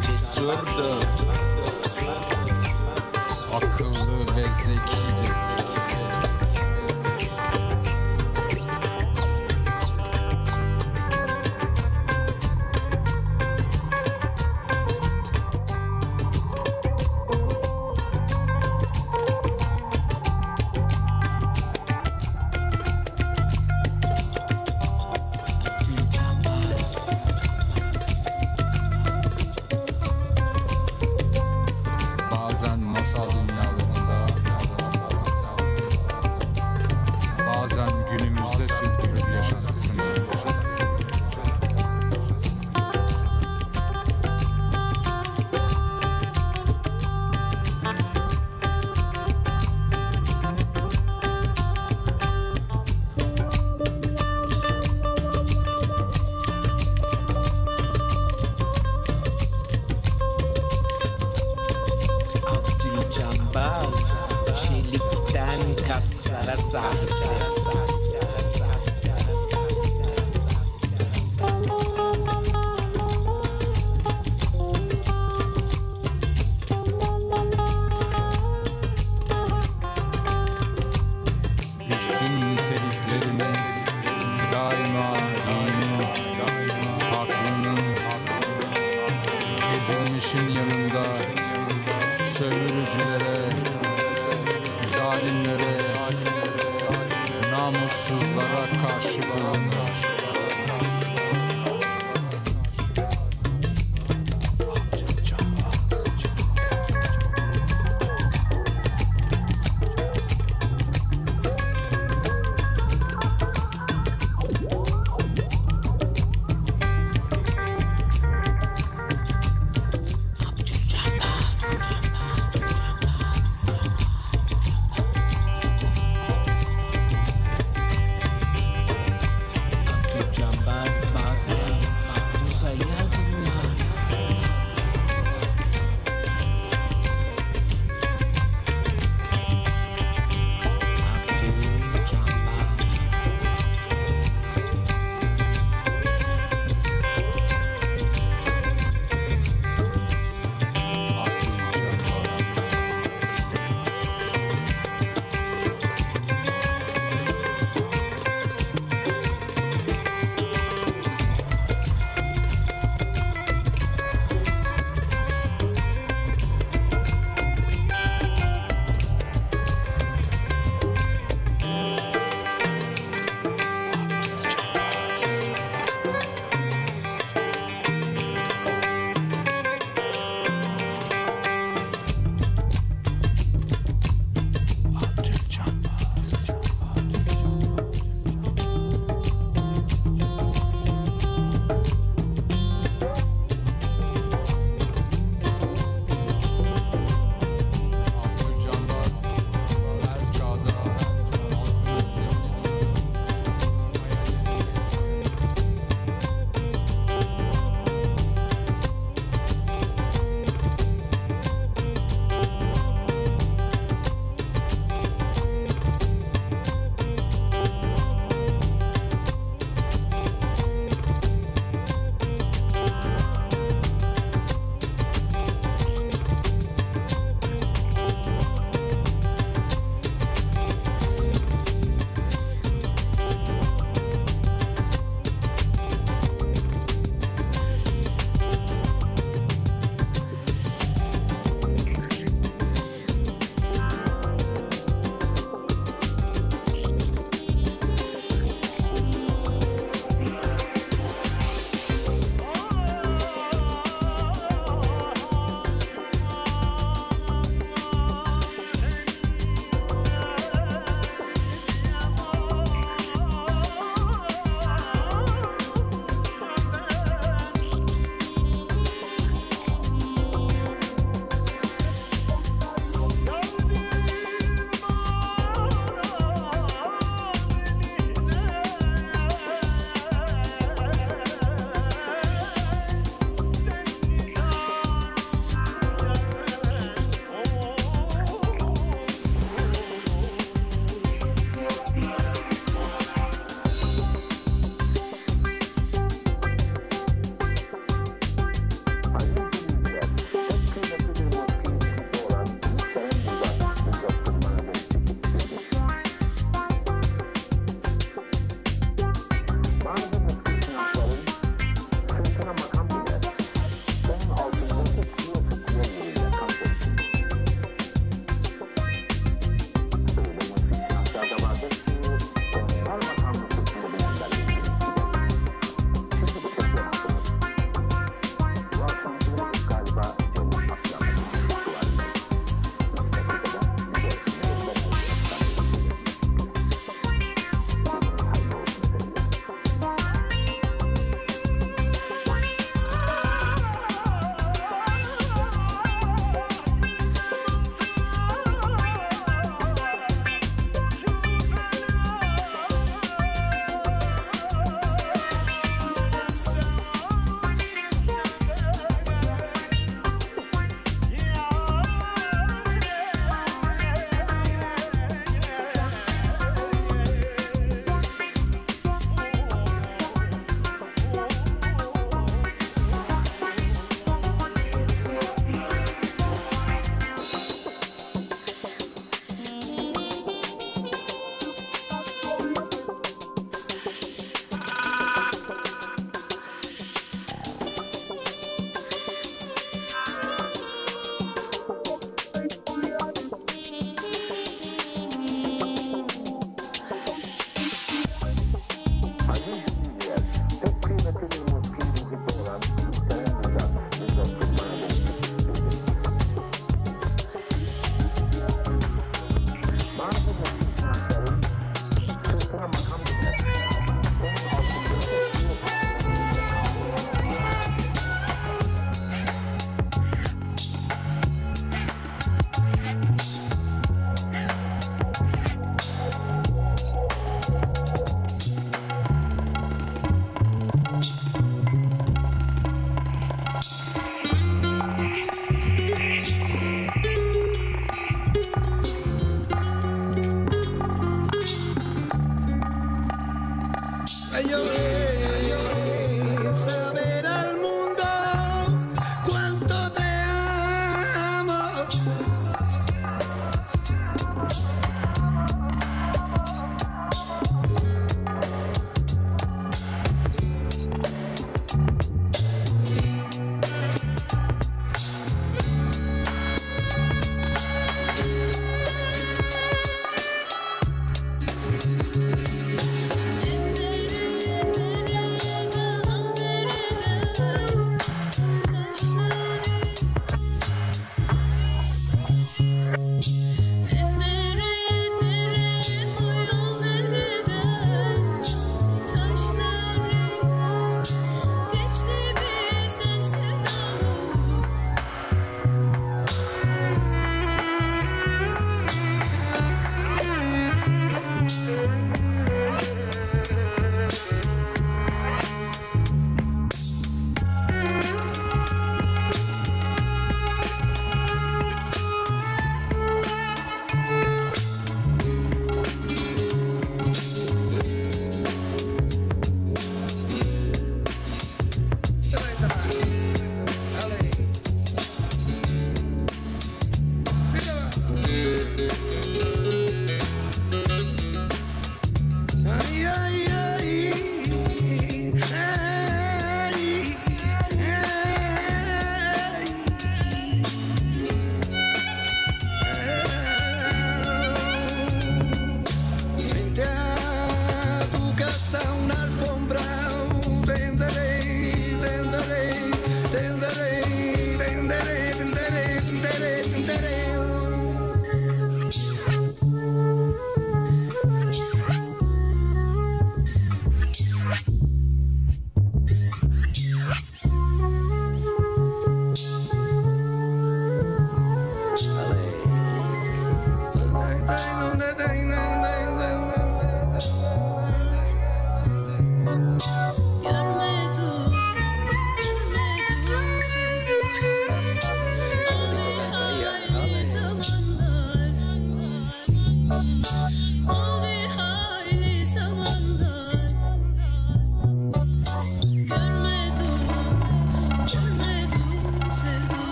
cesurdur, akıllı ve zekidir. Bazen masal dünyalarında, bazen günümüzde sürdürür yaşantısını. Cambaz, çelikten kaslara sardı. Üstün niteliklerini daima dinin, haklının, ezilmişin yanında sömürücülere, zalimlere, namussuzlara karşı bulunur.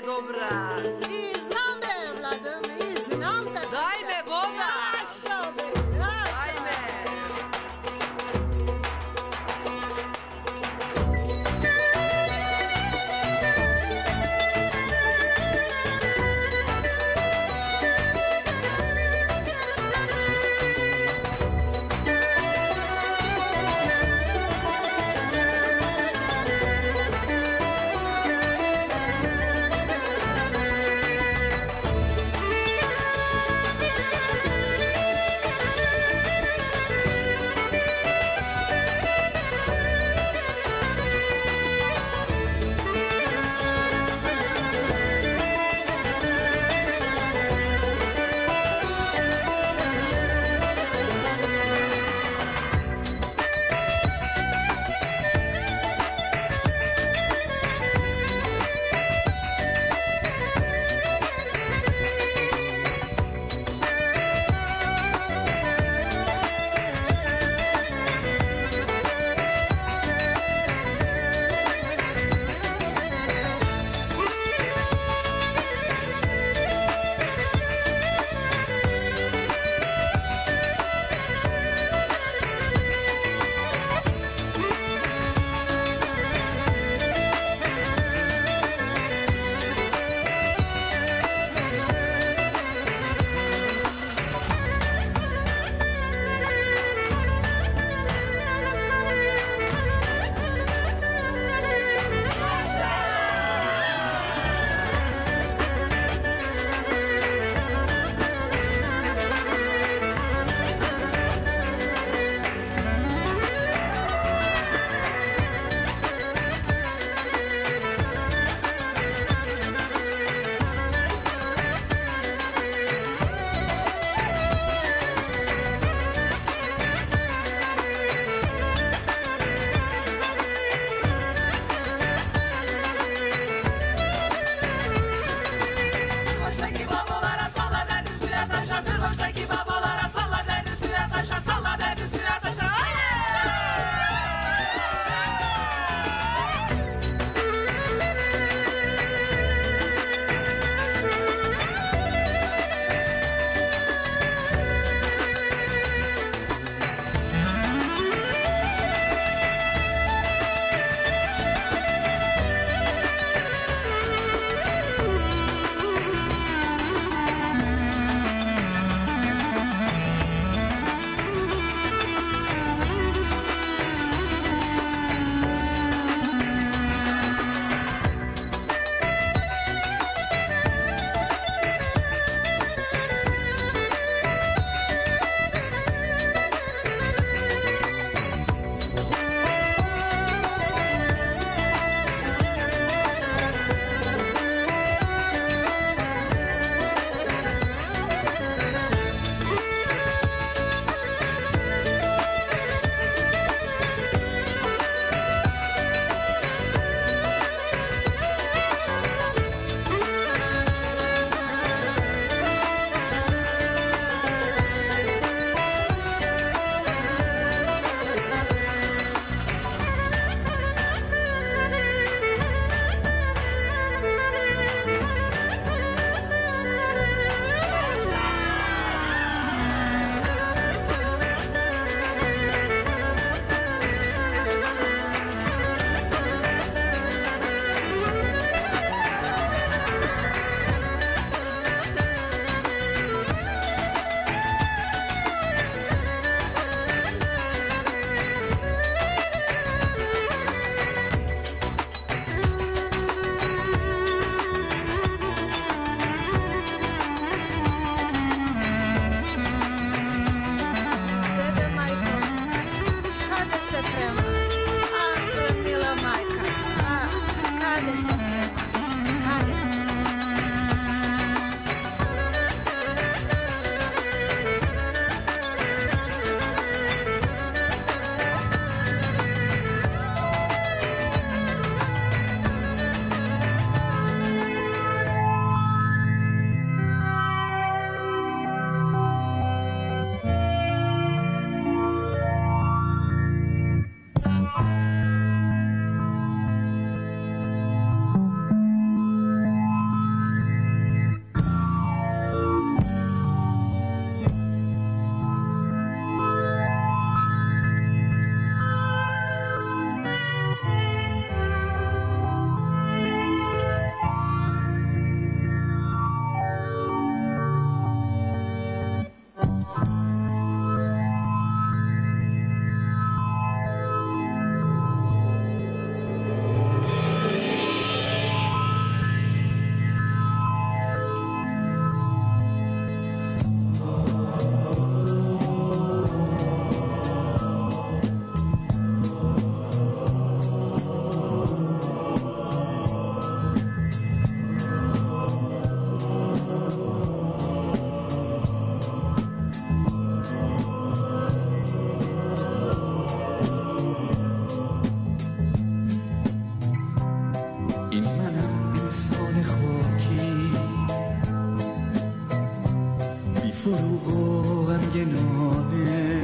dobra. I znam be, Vladom, i znam da... Daj me, Boga! Našao be, našao. Daj me! همگنانه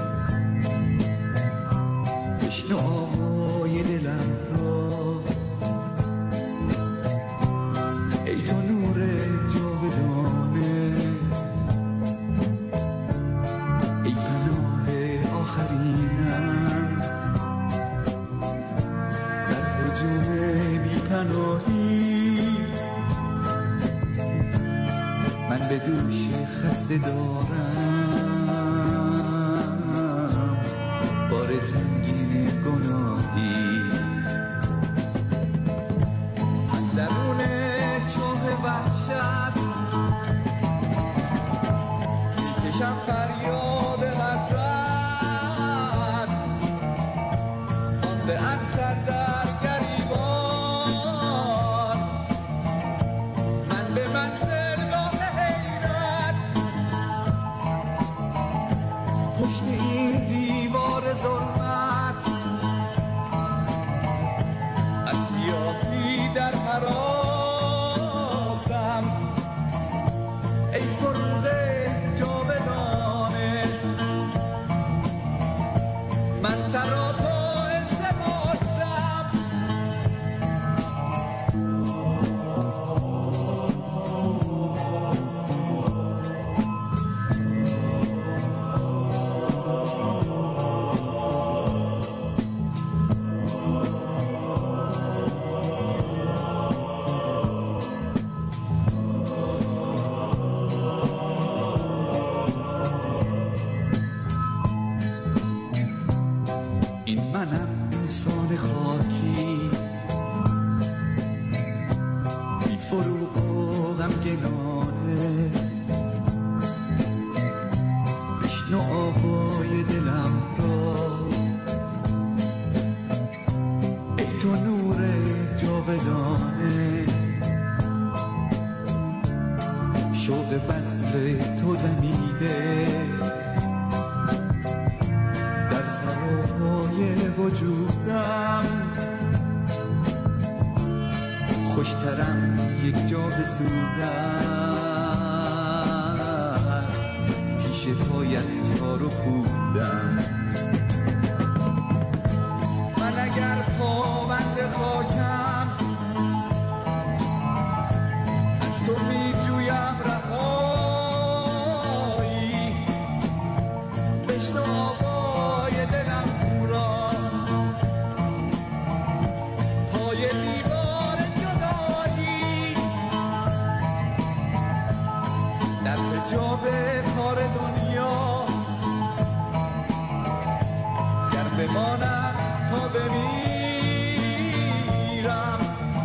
بشنو آوای دلم را ای تو نور جاودانه ای پناه آخرینم در هجوم بی پناهی من به دوش خسته دارم بار سنگین گناهی درون چاه وحشت میکشم فریاد حسرت مانده ام سر در گریبان من به منزلگاه حیرت پشت این دیوار ظلمت از سیاهی در حراسم ای فروغ جاودانه من سراپا التماسم این منم انسان خاکی بی فروغ و غمگنانه بشنو آوای دلم را ای تو نور جاودانه شوق وصل تو دمیده در سراهای وجودم خوشترم یک جا بسوزم پیش پایت تار و پودم من اگر پابند خاکم از تو می جویم رهایی بشنو آوای دلم را پای دیوار جدایی در حجاب کار دنیا گر بمانم تا بمیرم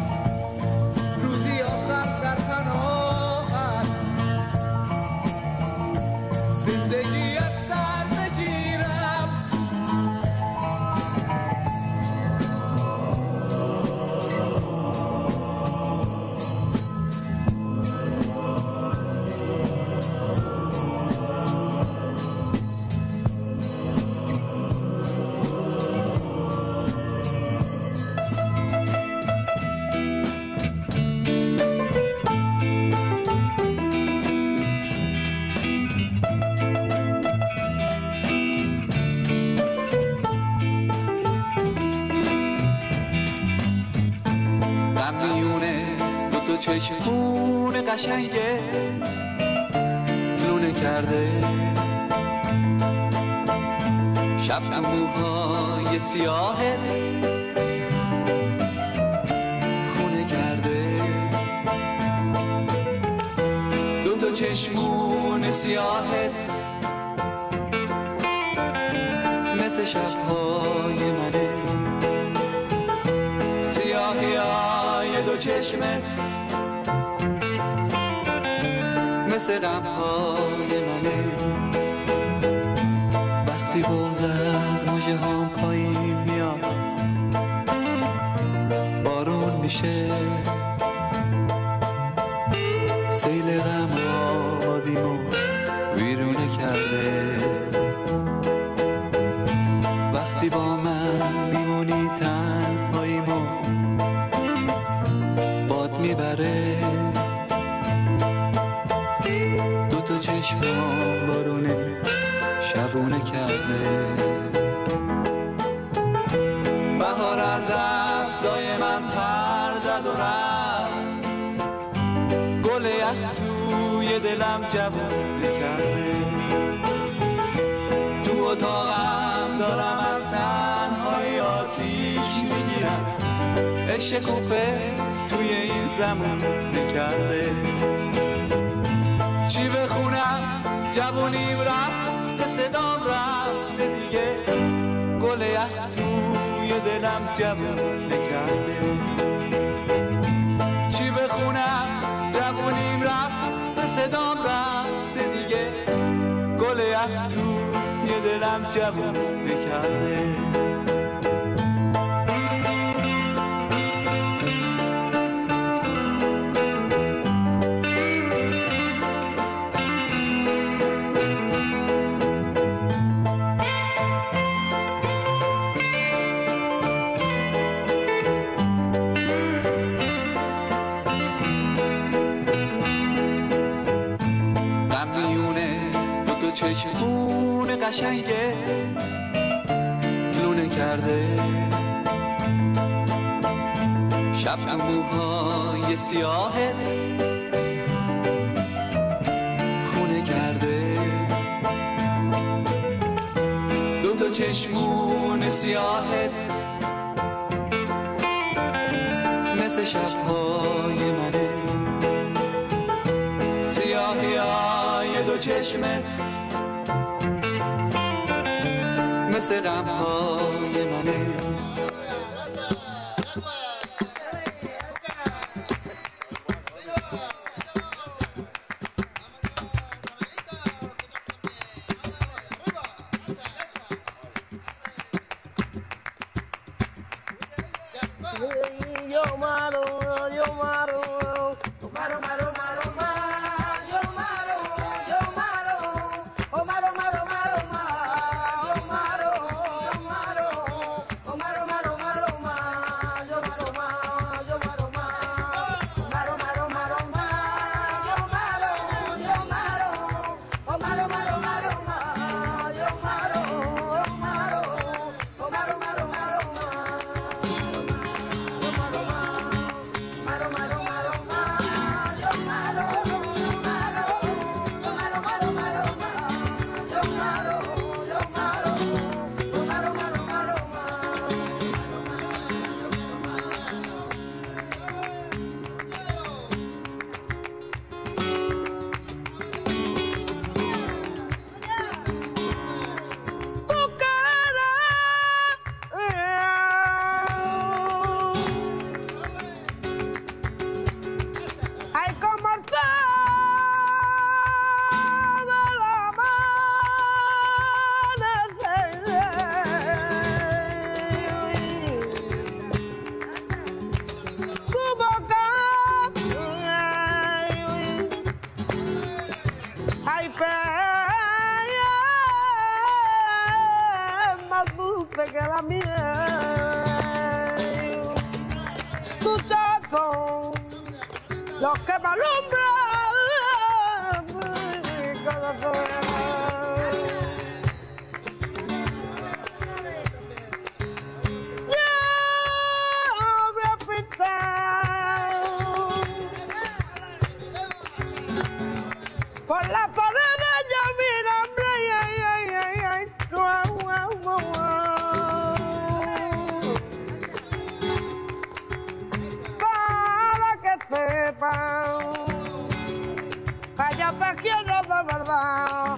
روزی آخر در پناهت زندگی از سر بگیرم میونه دو چشمون قشنگه لونه کرده شب تو موهای سیاهه خونه کرده دو چشمون سیاهه مثل شبهای منه سیاهی های دو چشمه مثل غمهای منه وقتی بغض از موجه هم پایین میاد بارون میشه سیل غم آبادیمو ویرونه کرده وقتی با من میمونی تنهاییمو باد میبره دو تا چشمام بارونه از دستای من پر زد و رفت، گل یخ توی دلم جوونه کرده. تو اتاقم دارم از تنهایی آتیش میگیرم، عشق کوفه توی این زمونه کرده. چی بخونم جوونیم رفت، صدام رفته دیگه، گل یخ توی دلم جوونه کرده. چی بخونم جوونیم رفت، صدام رفته دیگه، گل یخ توی دلم جوونه کرده. چشمون قشنگه لونه کرده، شب تو موهای سیاهه خونه کرده. دو تا چشمون سیاهه مثل شبهای منه، سیاهی های دو چشمت مثل غمهای منه. Lo que me alumbra mi corazón. Yo me he pintado por la pared, yo mi nombre, yo te quiero de verdad.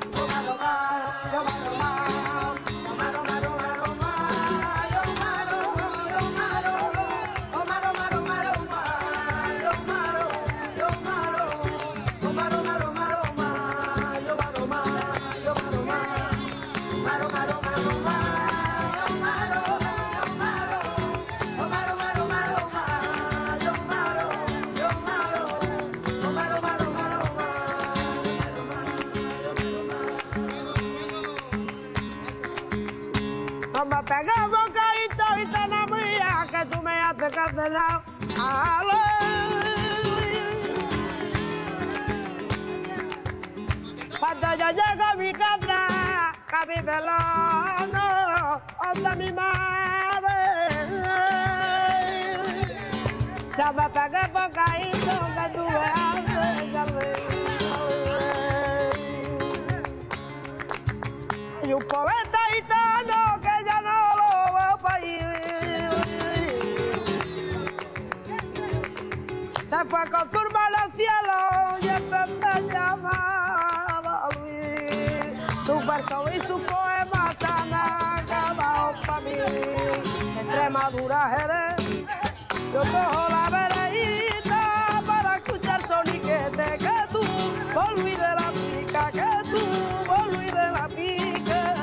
No me pegues bocadito y tan mía que tú me haces cancelar. Cuando yo llego a mi casa, a mi velón, donde mi madre. Ya me pegué bocadito que tú me haces camino. Hay un poeta gitano que ya no lo veo pa' ir. Se fue con turba al cielo y este se llamaba Luis. Su verso y su poema se han acabado pa' mí. Extremadura Jerez, yo cojo la veredita para escuchar soniquete que tú, por Luis de la Pica, que tú, por Luis de la Pica.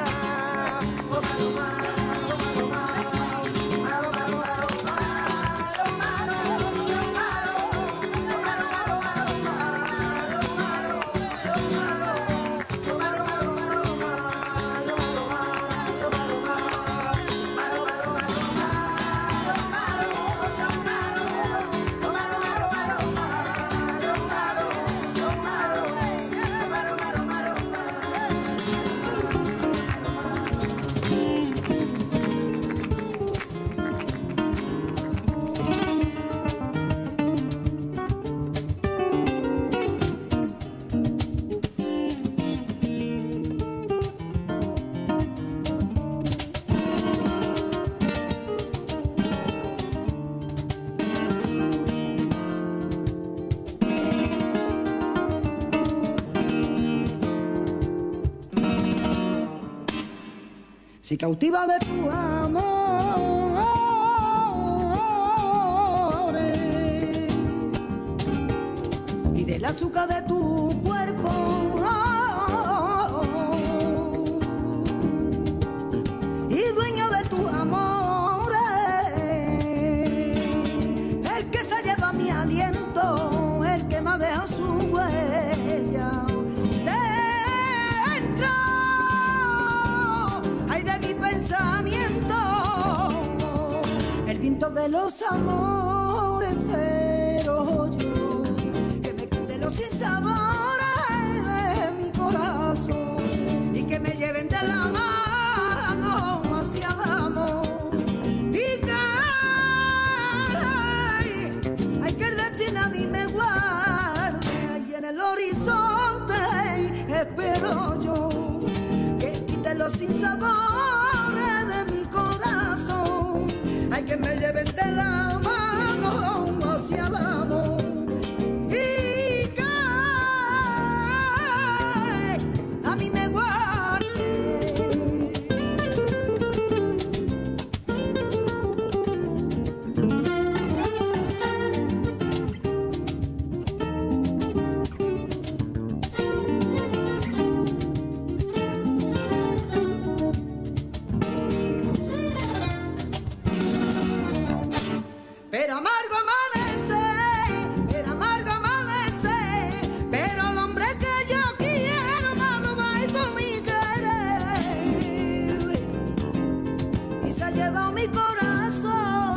Si cautiva de tu amor y del azúcar de tu cuerpo y dueño de tu amor, el que se lleva mi aliento, el que me deja su huella dentro de mi pensamiento, el viento de los amores, pero yo que me quite los sinsabores de mi corazón y que me lleven de la mano hacia el amor y que hay que el destino a mí me guarde ahí en el horizonte, espero yo que quite los sinsabores de mi corazón, hay que me lleven de la mano hacia el amor y que a mí me guarde. Pero amargo amanece, pero el hombre que yo quiero malo va y tú mi querer y se ha llevado mi corazón.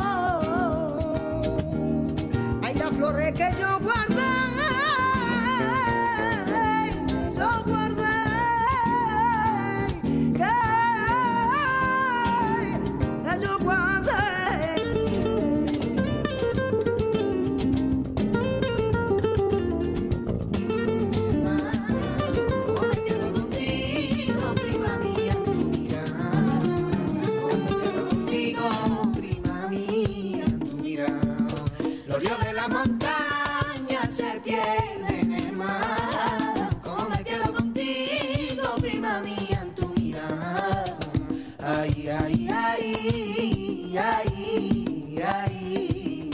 Hay las flores que yo guardé, que yo guardé. La montaña se pierde en el mar. Como me quedo contigo, prima mía, en tu mirada. Ay, ay, ay, ay, ay.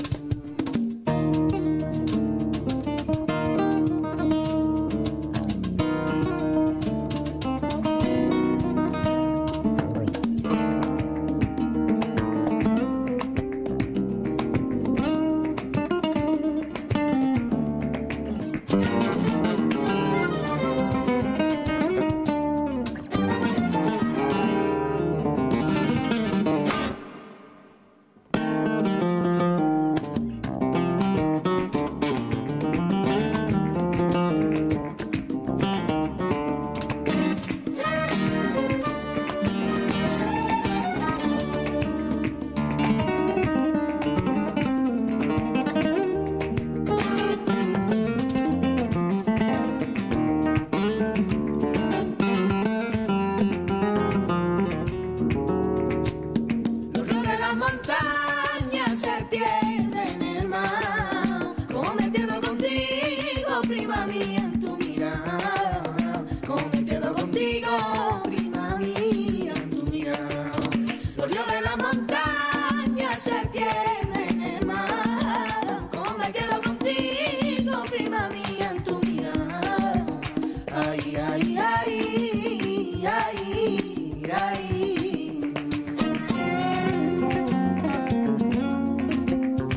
se pierde en el mar. Como me pierdo contigo, prima mía, en tu mirada. Como me pierdo contigo, prima mía, en tu mirada. Los ríos de la montaña se pierden en el mar. Como me pierdo contigo, prima mía, en tu mirada. Ay, ay, ay, ay, ay.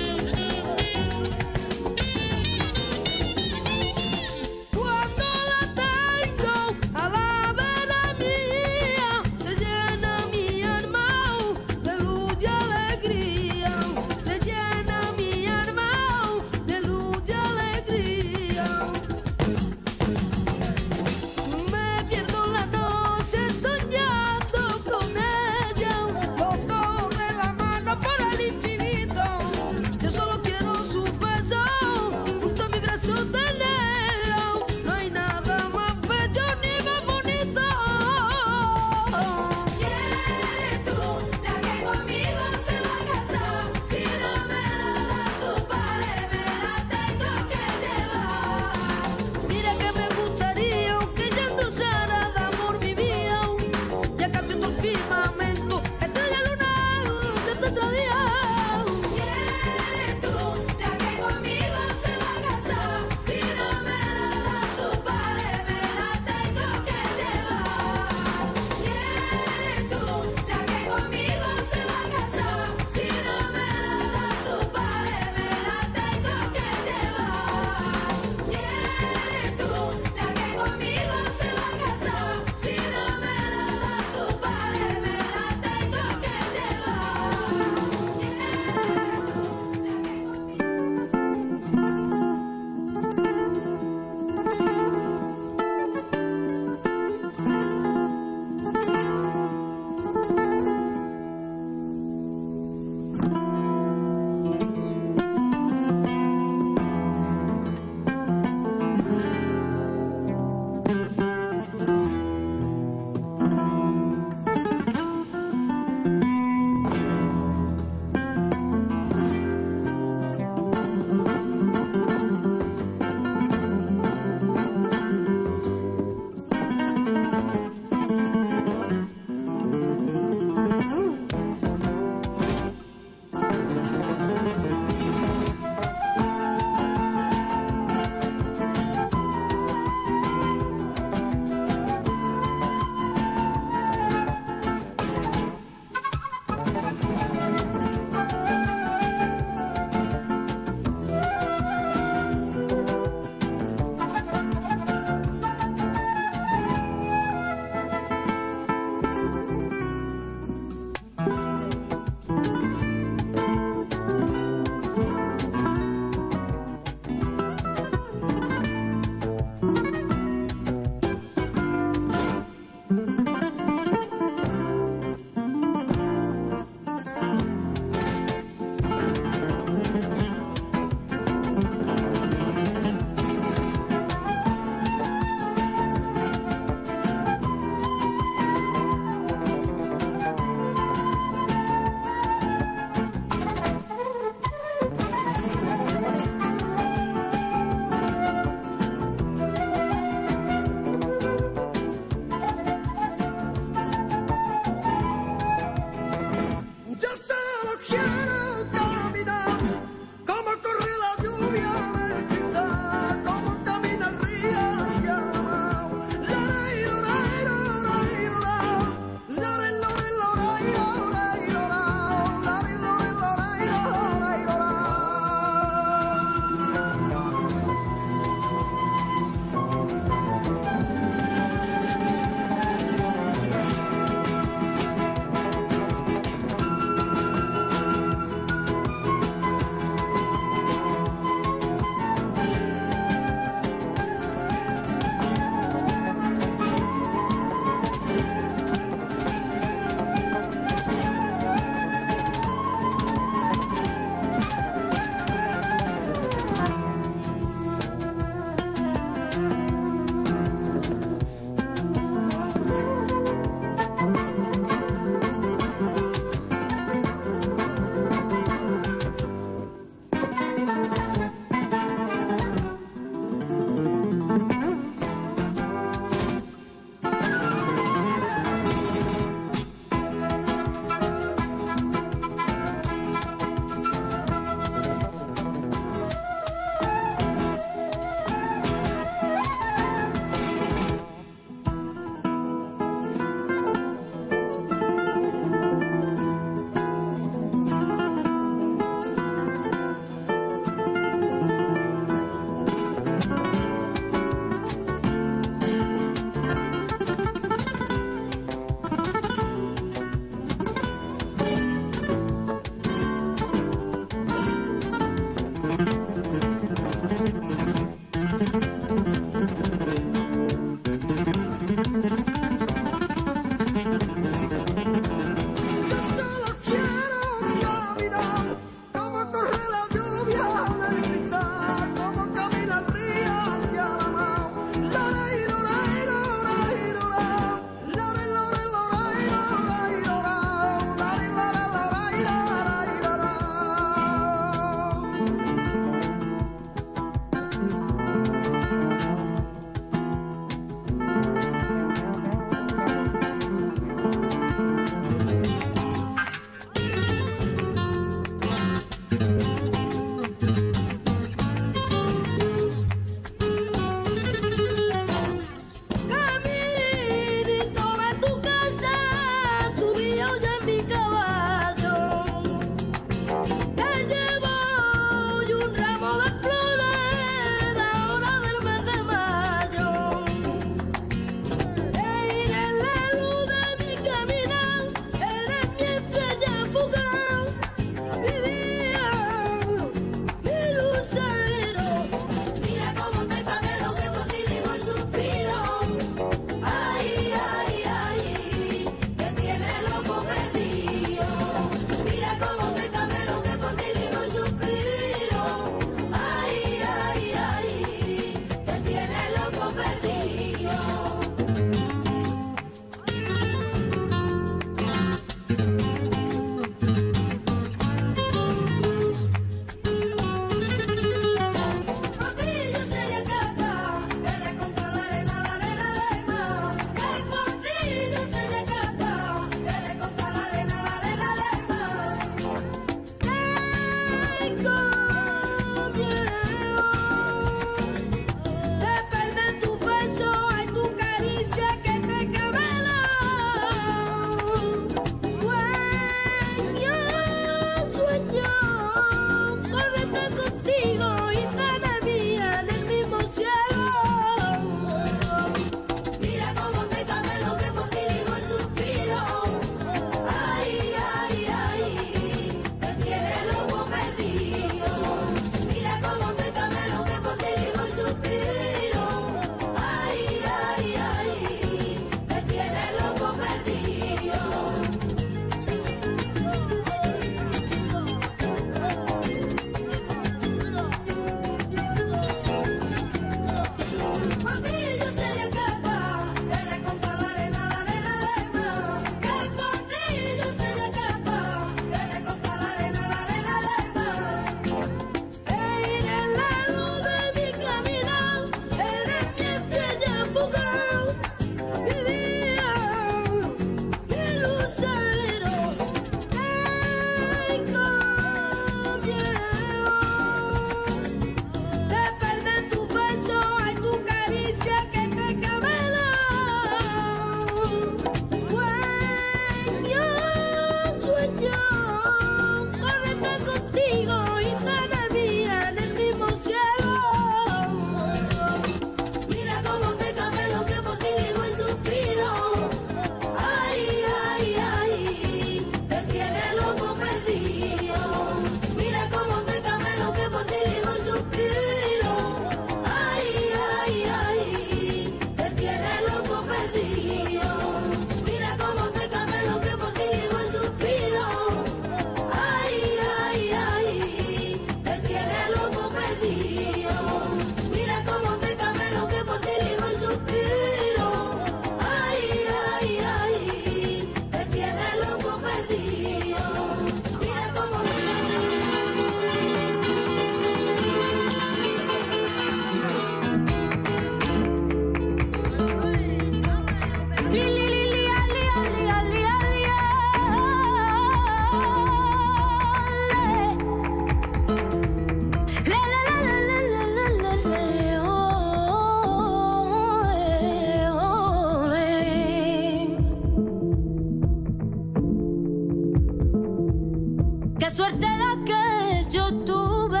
Qué suerte la que yo tuve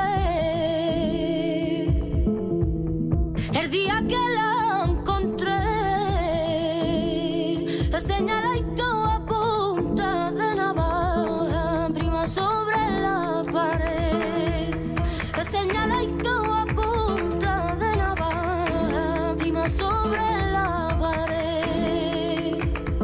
el día que la encontré. La señaladito a punta de navaja, prima sobre la pared. La señaladito a punta de navaja, prima sobre la pared.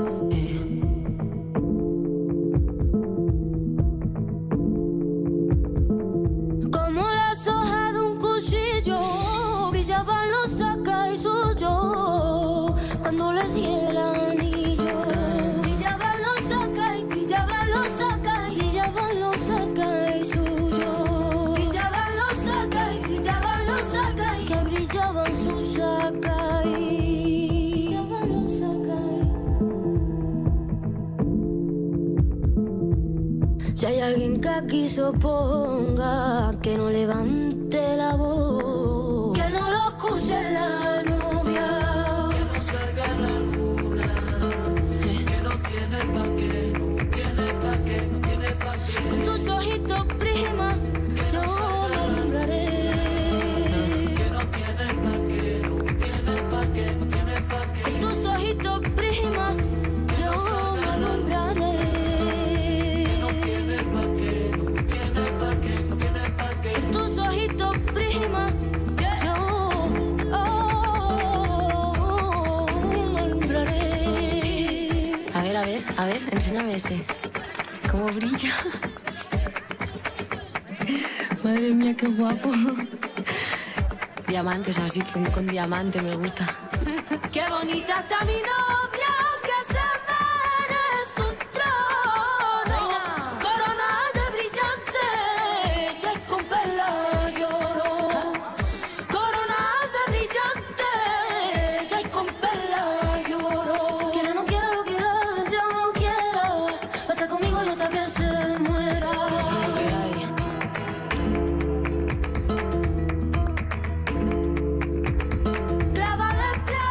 Como las hojas de un cuchillo brillaban los sacas suyos cuando le di el anillo. Brillaban los sacas, brillaban los sacas, brillaban los sacas suyos. Brillaban los sacas, brillaban los sacas, que brillaban sus sacas. Brillaban los sacas. Si hay alguien que aquí se oponga, que no levante la voz, que no lo escuche la novia, que no salga la luna, que no tiene pa' qué, no tiene pa' qué, no tiene pa' qué. Con tus ojitos, prima, yo me alumbraré. Que no tiene pa' qué, no tiene pa' qué, no tiene pa' qué. Con tus ojitos, prima, yo me alumbraré. Tus ojitos, prima, yo me alumbraré. A ver, enséñame ese. ¿Cómo brilla? Madre mía, qué guapo. Diamantes, así con diamante me gusta. Qué bonita está mi novia, que se merece un trono. Corona de brillante, ya con perla lloro. Corona de brillante, ya con perla lloro. Quiero, no quiero, lo quiero, yo no quiero. Basta conmigo y hasta que se muera. Clava de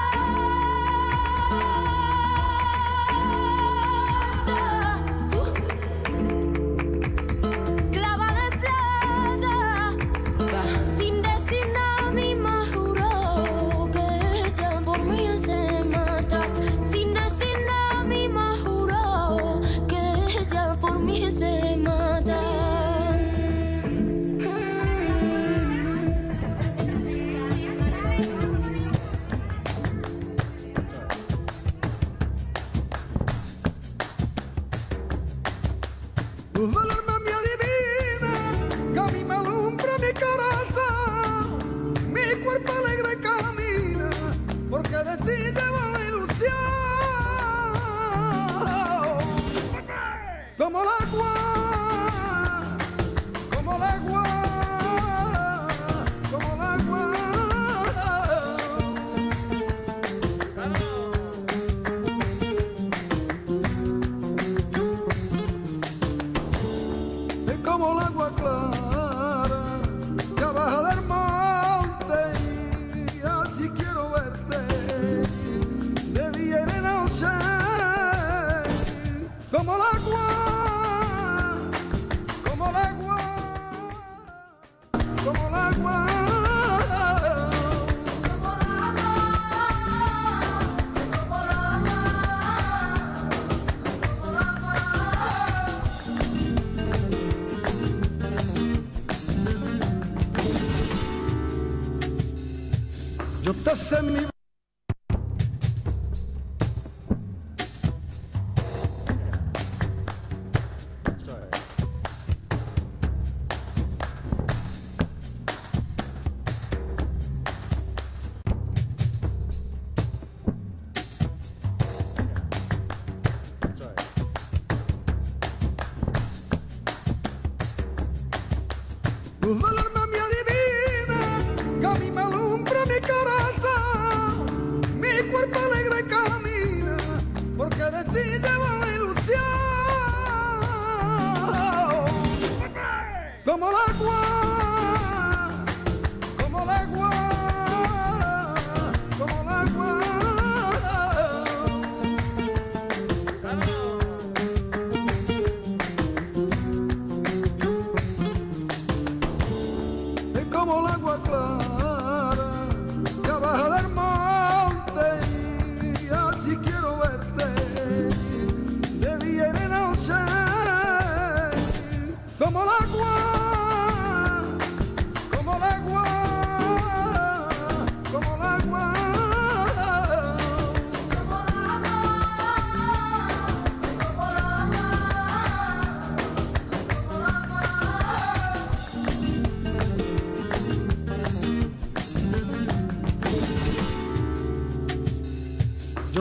clava de plata, sin decir nada misma juró que ella por mí se mata. Sin decir nada misma juró que ella por mí se mata. Luz del alma mía divina, que a mí me alumbra mi corazón. Mi cuerpo alegre camina, porque de ti llevo la ilusión. Como el agua, como el agua, como el agua. Es como el agua clara que baja del monte, y así quiero verte de día y de noche. Como el agua, como el agua, como el agua. Yo te sé mi luz del alma mía divina, que a mí me alumbra mi corazón. Mi cuerpo alegre camina, porque de ti llevo la ilusión. Como el agua, como el agua, como el agua.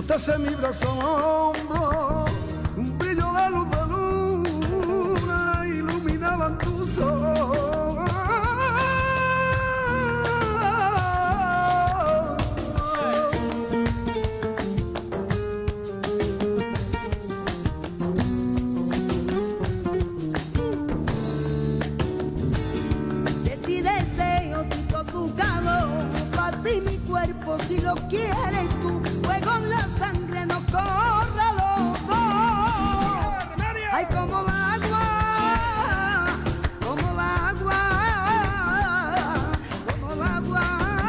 Yo te sé mi brazo hombro, un brillo de luz de luna iluminaban tus ojos. De ti deseo, quito tu calor, para ti mi cuerpo si lo quieres tú. Fuego en la sangre no corre loco. Ay, como el agua, como el agua, como el agua.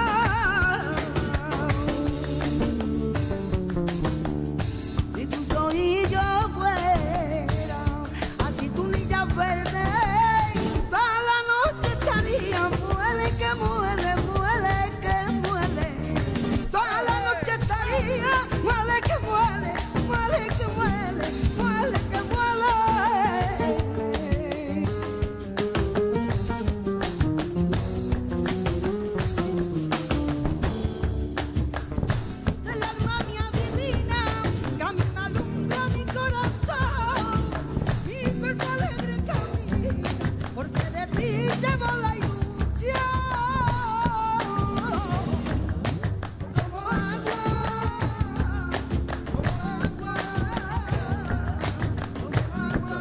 Si tú soy y yo fuera, así tú ni ya verde, toda la noche estaría muele que muele, muele que muele. Toda la noche estaría muele que muele, muele que muele, muele que muele. Del alma mía divina, que a mí me alumbra mi corazón, mi cuerpo alegre camina, porque de ti llevo la ilusión. Como agua, como agua, como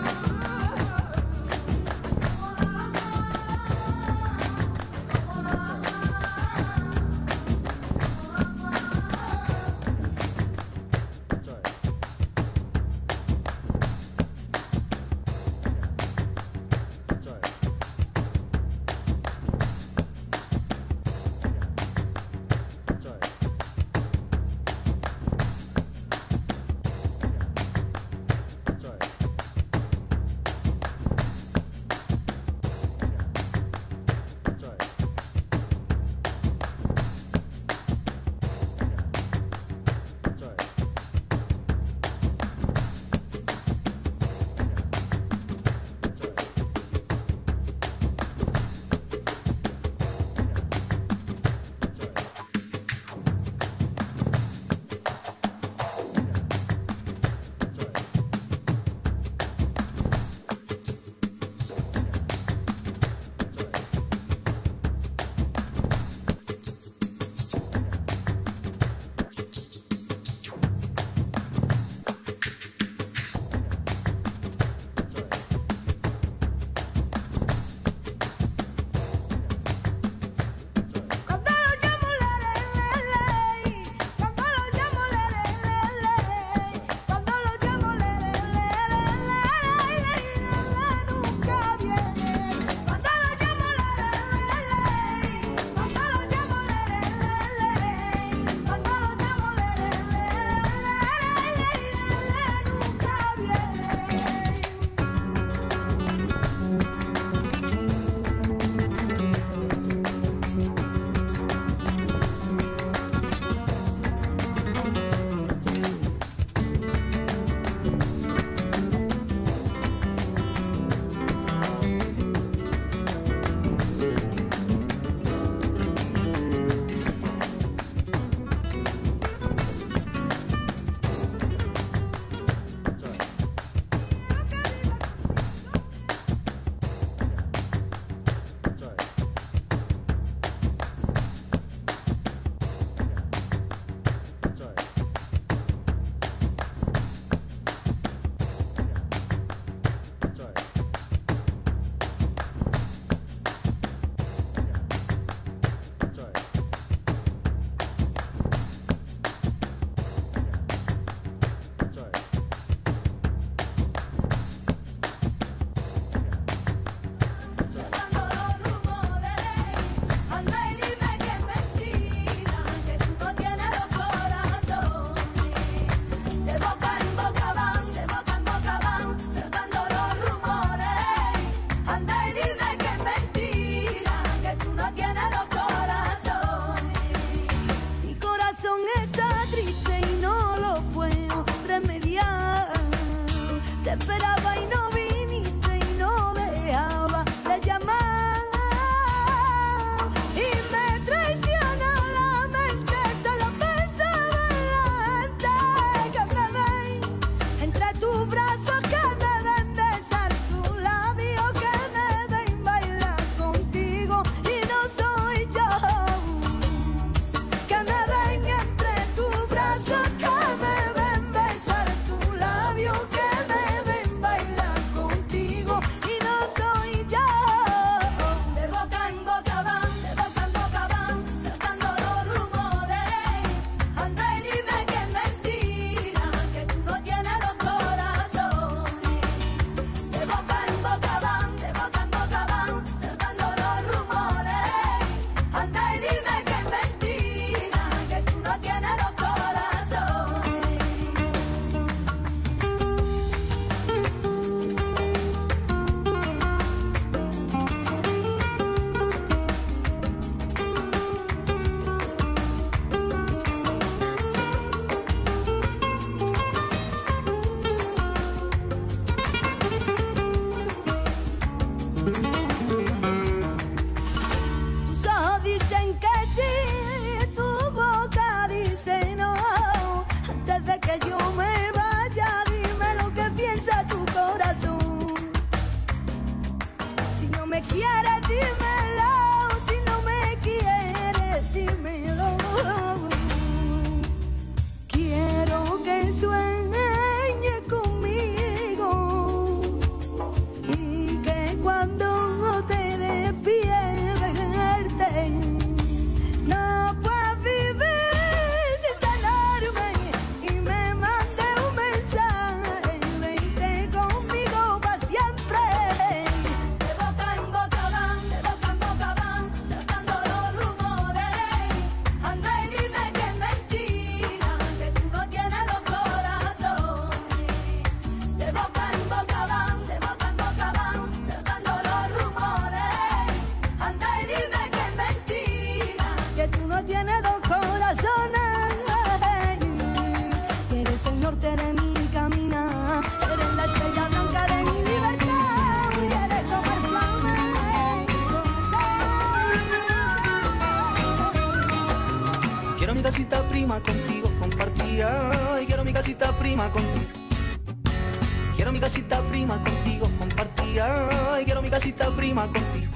prima contigo compartía. Y quiero mi casita prima contigo. Quiero mi casita prima contigo compartía. Y quiero mi casita prima contigo.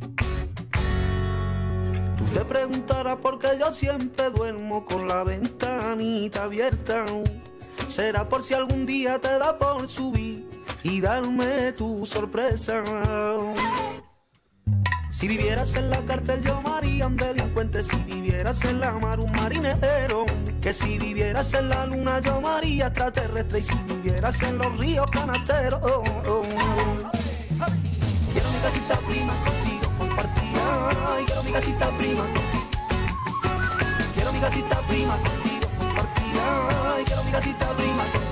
Tú te preguntarás por qué yo siempre duermo con la ventanita abierta. Será por si algún día te da por subir y darme tu sorpresa. Si vivieras en la cárcel yo me haría un delincuente. Si vivieras en la mar un marinero. Que si vivieras en la luna yo me haría extraterrestre. Y si vivieras en los ríos canasteros. Quiero mi casita prima contigo compartida. Y quiero mi casita prima contigo. Quiero mi casita prima contigo compartida. Y quiero mi casita prima contigo.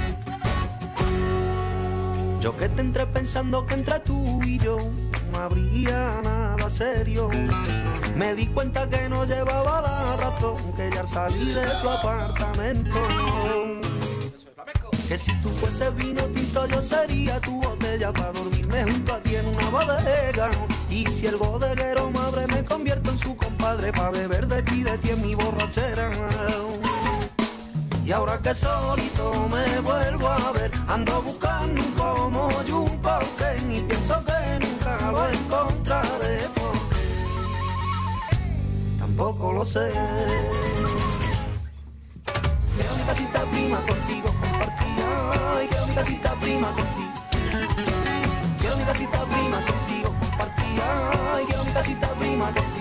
Yo que te entré pensando que entre tú y yo no habría nada serio. Me di cuenta que no llevaba la razón, que ya al salir de tu apartamento. Que si tú fuese vino tinto yo sería tu botella para dormirme junto a ti en una bodega. Y si el bodeguero me abre me convierto en su compadre para beber de ti en mi borrachera. Y ahora que solito me vuelvo a ver, ando buscando un como y un pauken y pienso que nunca lo encontraré porque tampoco lo sé. Quiero mi casita prima contigo compartida. Y quiero mi casita prima contigo. Quiero mi casita prima contigo compartida. Y quiero mi casita prima contigo.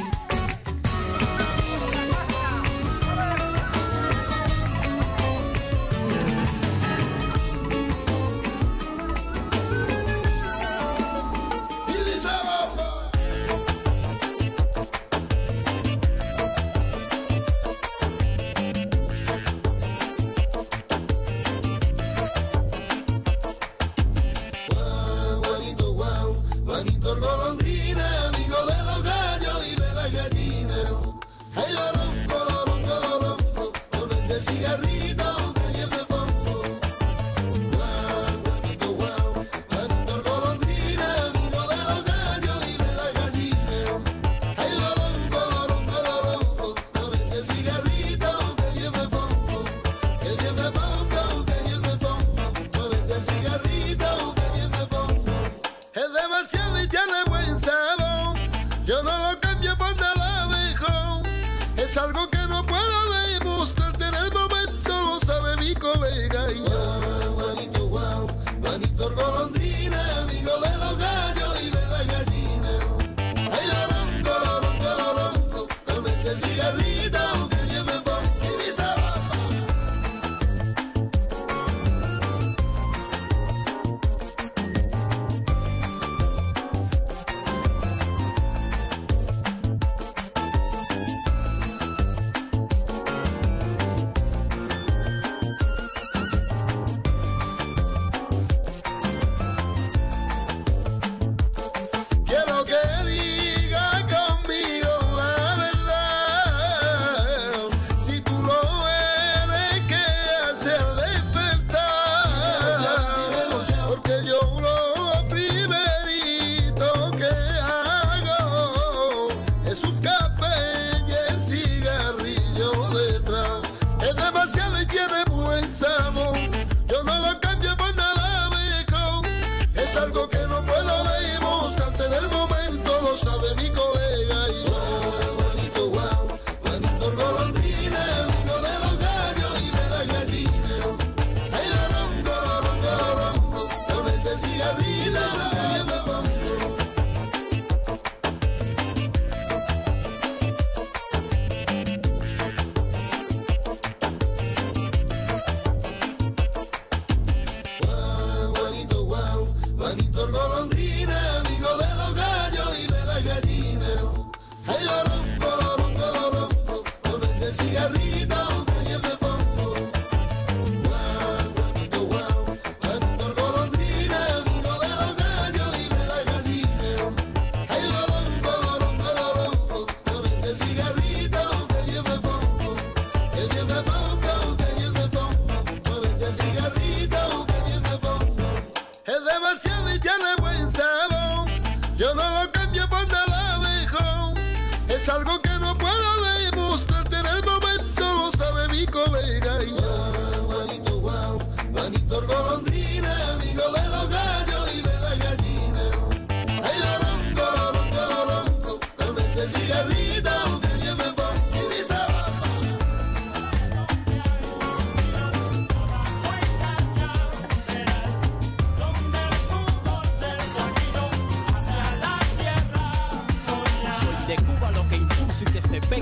Es algo que no puedo demostrar, en el momento lo sabe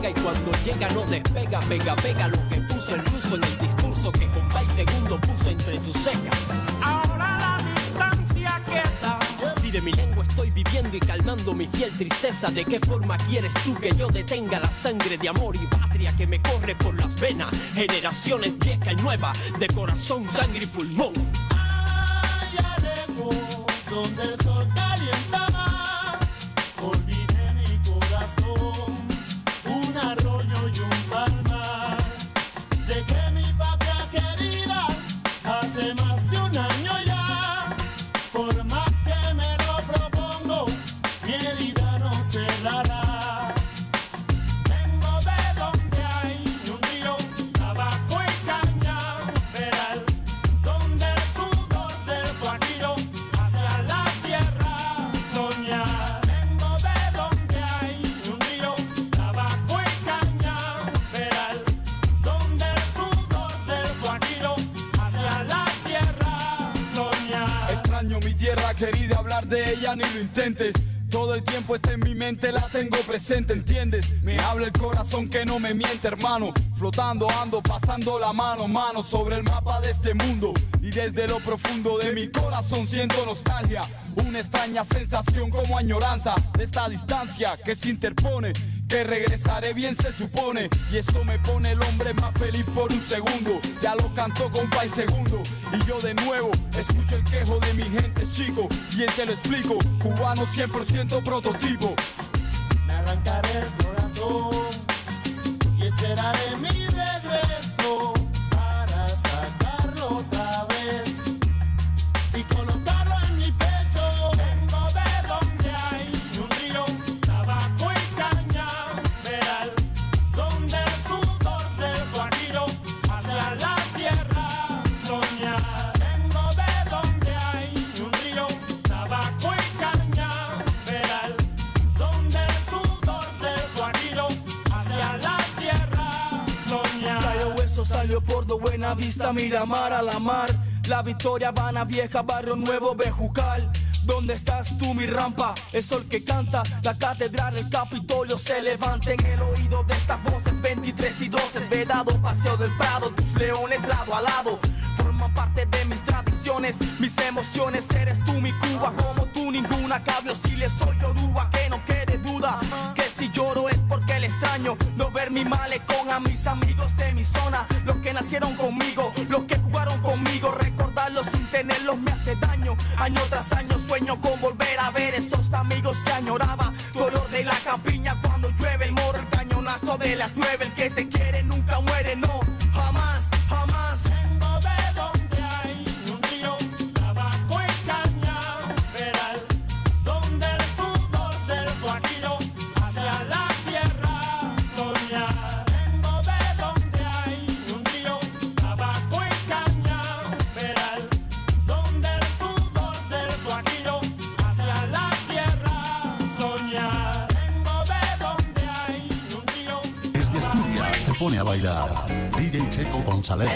pega y cuando llega no despega. Pega lo que puso el ruso en el discurso que con pay segundo puso entre tus cejas. Ahora la distancia queda. Si de mi lengua estoy viviendo y calmando mi fiel tristeza, ¿de qué forma quieres tú que yo detenga la sangre de amor y patria que me corre por las venas? Generaciones viejas y nuevas, de corazón, sangre y pulmón. Allá lejos, donde el sol calientaba, olvidé mi corazón, un arroyo y un palmar. Dejé mi patria querida hace más de un año ya. Por más que me lo propongo, mi herida no cerrará. Vengo de donde hay un río, tabaco y cañaveral, donde el sudor del guajiro hacia la tierra soñar. Vengo de donde hay un río, tabaco y cañaveral, donde el sudor del guajiro hacia la tierra soñar. Extraño mi tierra querida, hablar de ella ni lo intentes. Todo el tiempo está en mi mente, la tengo presente, ¿entiendes? Me habla el corazón que no me miente, hermano. Flotando ando, pasando la mano sobre el mapa de este mundo. Y desde lo profundo de mi corazón siento nostalgia, una extraña sensación como añoranza de esta distancia que se interpone. Que regresaré bien se supone, y esto me pone el hombre más feliz por un segundo. Ya lo cantó compa y segundo, y yo de nuevo escucho el quejo de mi gente, chico. Bien te lo explico, cubano 100% prototipo. Me arrancaré el corazón y esperaré mi regreso para sacarlo otra vez y colocarlo en mi pecho. Vengo de donde hay un río, tabaco y cañaveral, donde el sudor del guajiro hacia la tierra soñar. Vengo de donde hay un río, tabaco y cañaveral, donde el sudor del guajiro hacia la tierra soñar. Cayo Hueso salió por do Buena Vista, Miramar a la mar. La Victoria, Habana Vieja, Barrio Nuevo, Bejucal. ¿Dónde estás tú, mi rampa? El sol que canta, la catedral, el Capitolio se levanta en el oído de estas voces. 23 y 12, Vedado, Paseo del Prado, tus leones lado a lado forman parte de mis tradiciones, mis emociones. Eres tú mi Cuba, como tú ninguna. Cabio si le soy Yoruba, que no quede duda que si lloro es porque el extraño no ver mi malecón. A mis amigos de mi zona, los que nacieron conmigo, los que jugaron conmigo, recordarlos sin tenerlos me hace daño. Año tras año sueño con volver a ver esos amigos que añoraba. Dolor de la campiña cuando llueve, el morro, el cañonazo de las 9. El que te quiere nunca muere, no, jamás, jamás. Vengo de donde hay un río, tabaco y cañaveral, donde el sudor del guajiro hacia la tierra soñar. Vengo de donde hay un río, tabaco y cañaveral, donde el sudor del guajiro hacia la tierra soñar. Vengo de donde hay un río. Desde Asturias se pone a bailar DJ Checo González.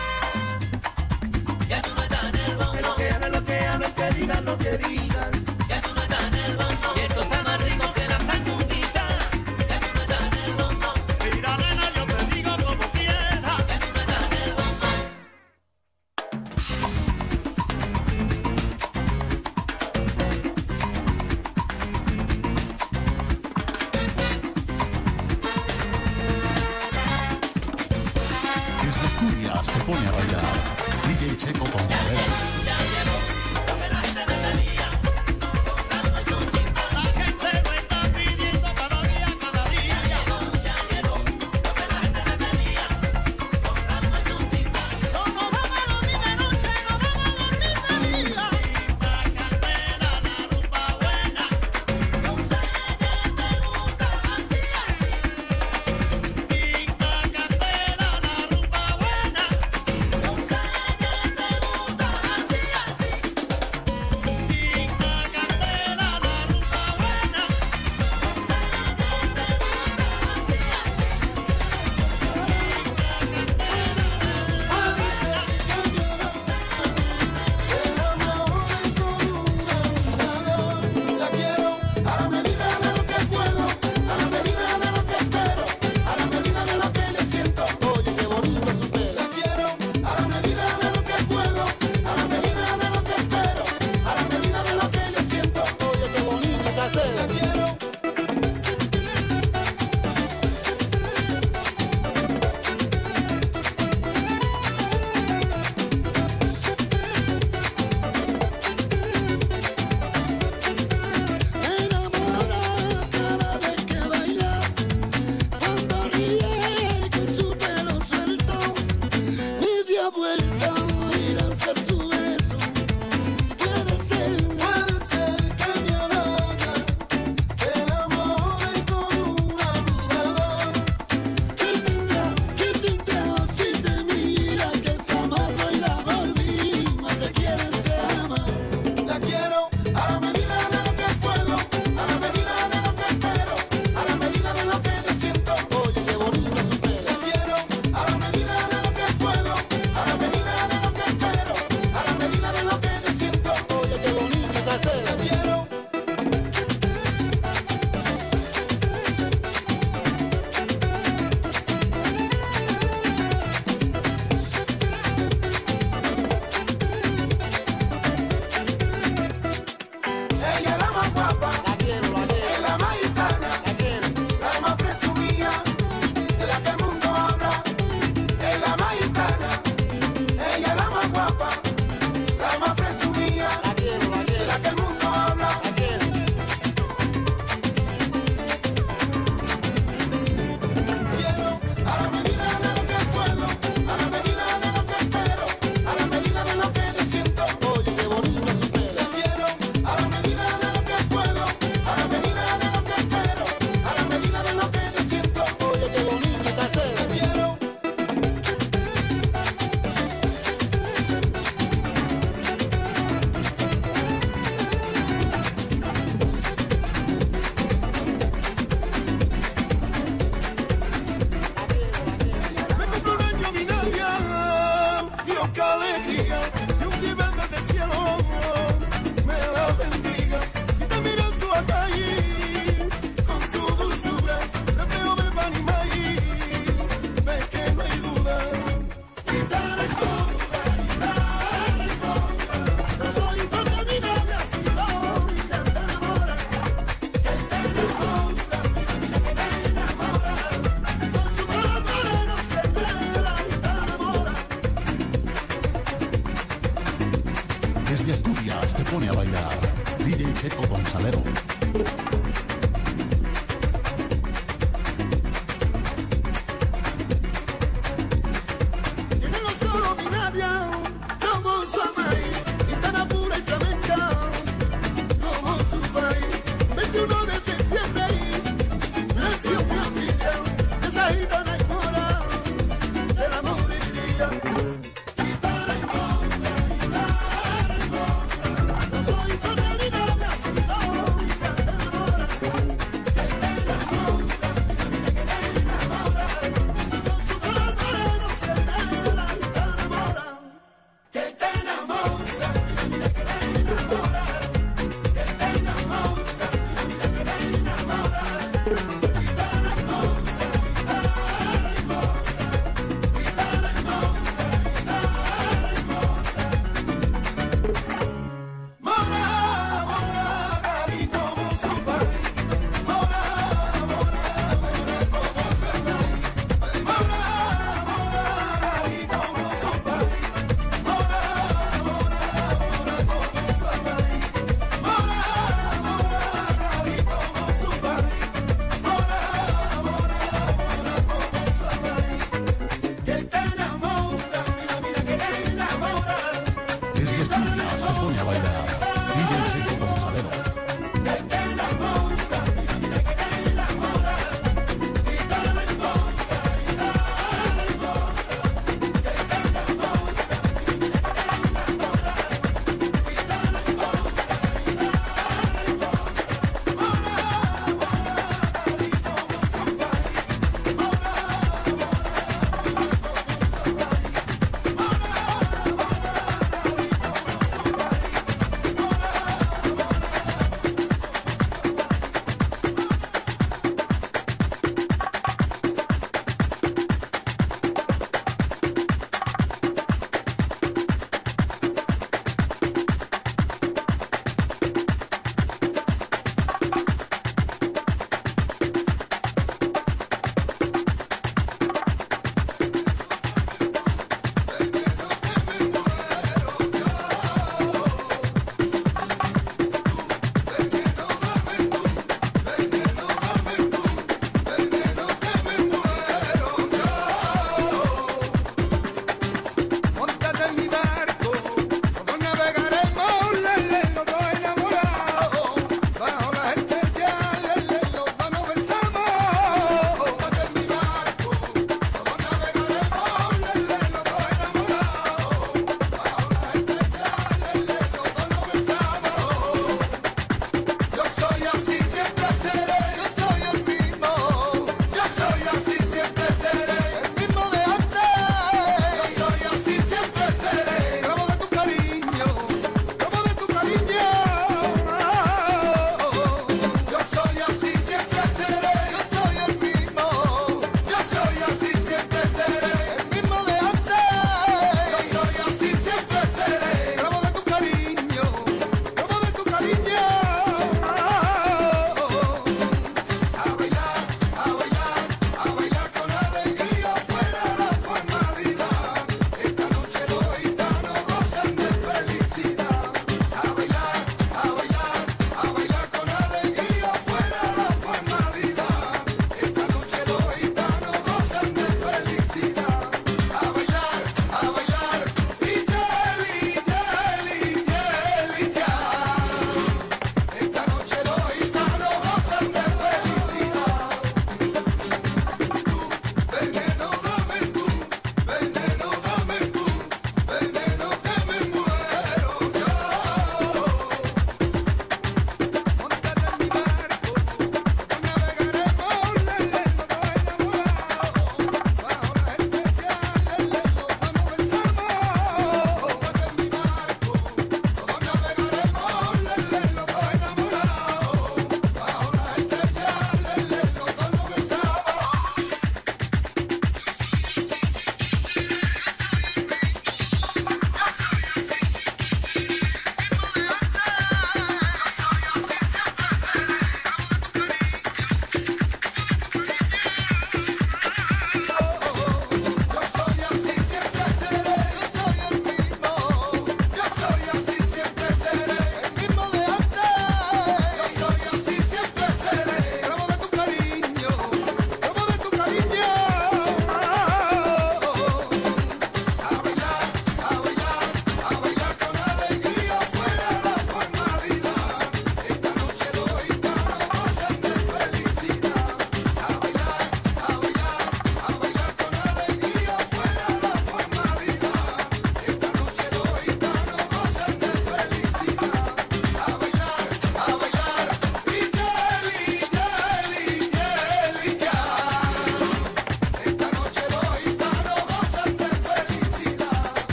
Que digan lo que digan, Asturias te pone a bailar. DJ Checo con Valero. Desde Asturias te pone a bailar. DJ Checo Gonzalero. Tiene los ojos mi Nadia, como su amaí, y tan pura y flamenca, como su país. 21 de septiembre, nació mi amiga, esa gitana enamorada del amor y vida. Gitana y monta, no soy contaminada, soy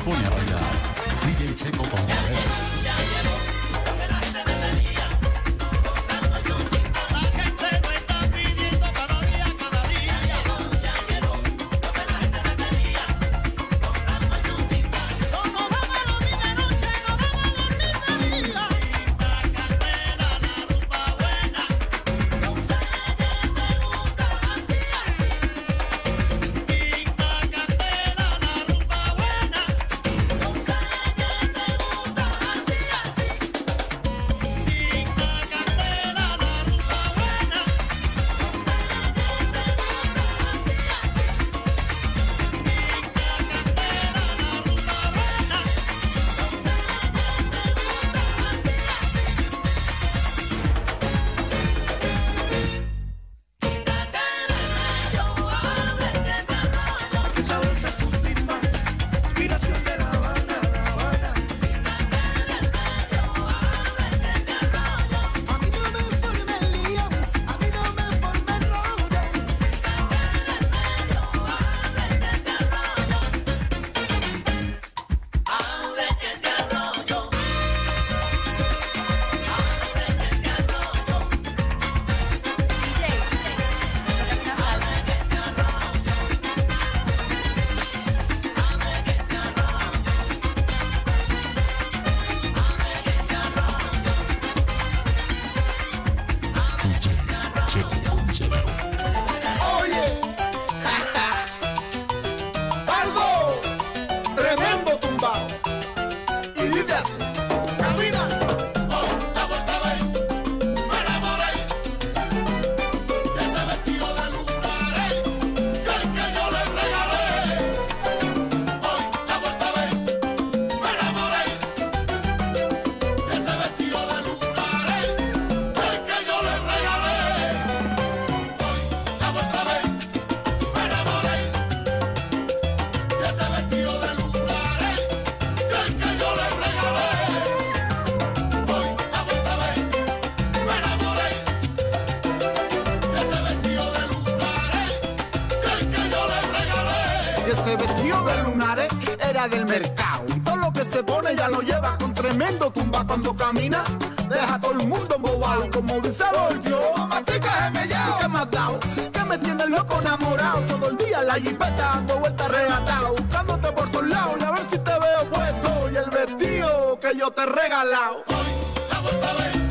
pone a bailar. DJ Checo con Javier. Ese vestido de lunares era del mercado. Y todo lo que se pone ya lo lleva con tremendo tumba. Cuando camina, deja a todo el mundo embobado. Como dice yo, matica gemellao. ¿Qué me has dado? Que me tienes loco enamorado. Todo el día en la jipeta dando vueltas arrebatado. Buscándote por todos lados y a ver si te veo puesto. Y el vestido que yo te he regalado. Hoy la vuelta a ver.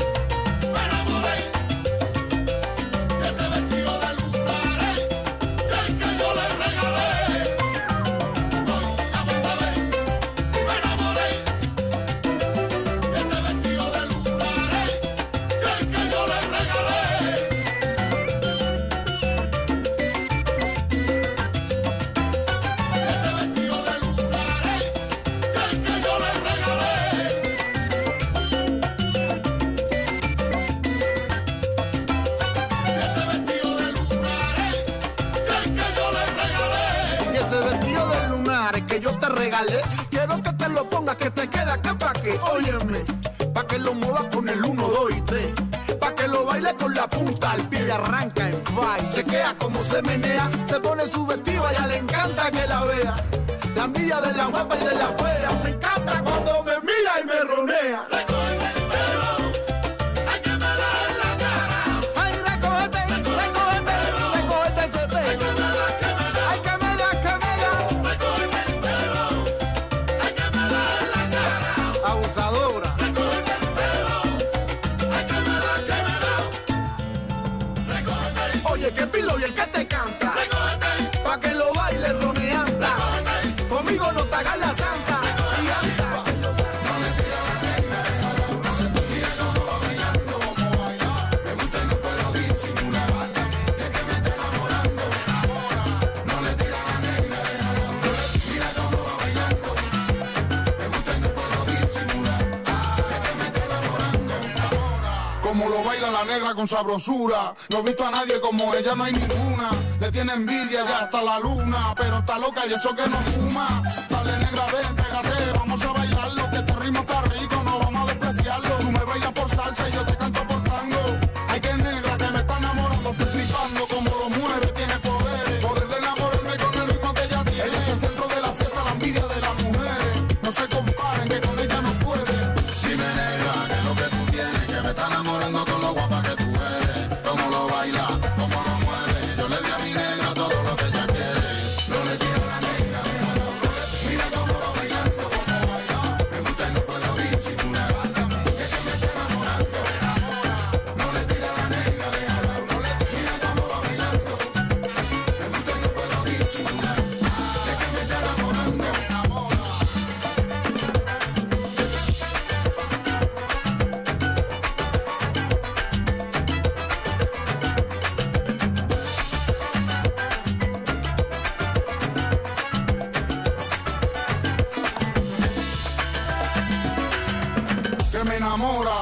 Que yo te regalé, quiero que te lo pongas, que te quede acá pa' que, óyeme, pa' que lo muevas con el 1, 2 y 3, pa' que lo baile con la punta al pie y arranca en fight. Chequea cómo se menea, se pone su vestido, a ella le encanta que la vea, la envidia de la guapa y de la fea, me encanta cuando me mira y me ronea. Oye, que pilo y el que te canta, pa' que lo baile roneanta, conmigo no te hagas la santa, y anda. No le tira la negra, mira cómo va bailando, vamos a bailar, me gusta y no puedo disimular, es que me está enamorando, no le tira la negra, mira cómo va bailando, me gusta y no puedo disimular, es que me está enamorando. Como lo baila la negra con sabrosura, no he visto a nadie como ella, no hay ninguna. Le tiene envidia ya hasta la luna, pero está loca y eso que no fuma. Dale negra, ven, pégate, vamos a bailarlo, que este ritmo está rico, no vamos a despreciarlo. Tú me bailas por salsa y yo te canto por tango. Ay, que negra, que me está enamorando, estoy flipando como lo mueve, tiene poder de enamorarme con el ritmo que ella tiene. Ella es el centro de la fiesta, la envidia de las mujeres.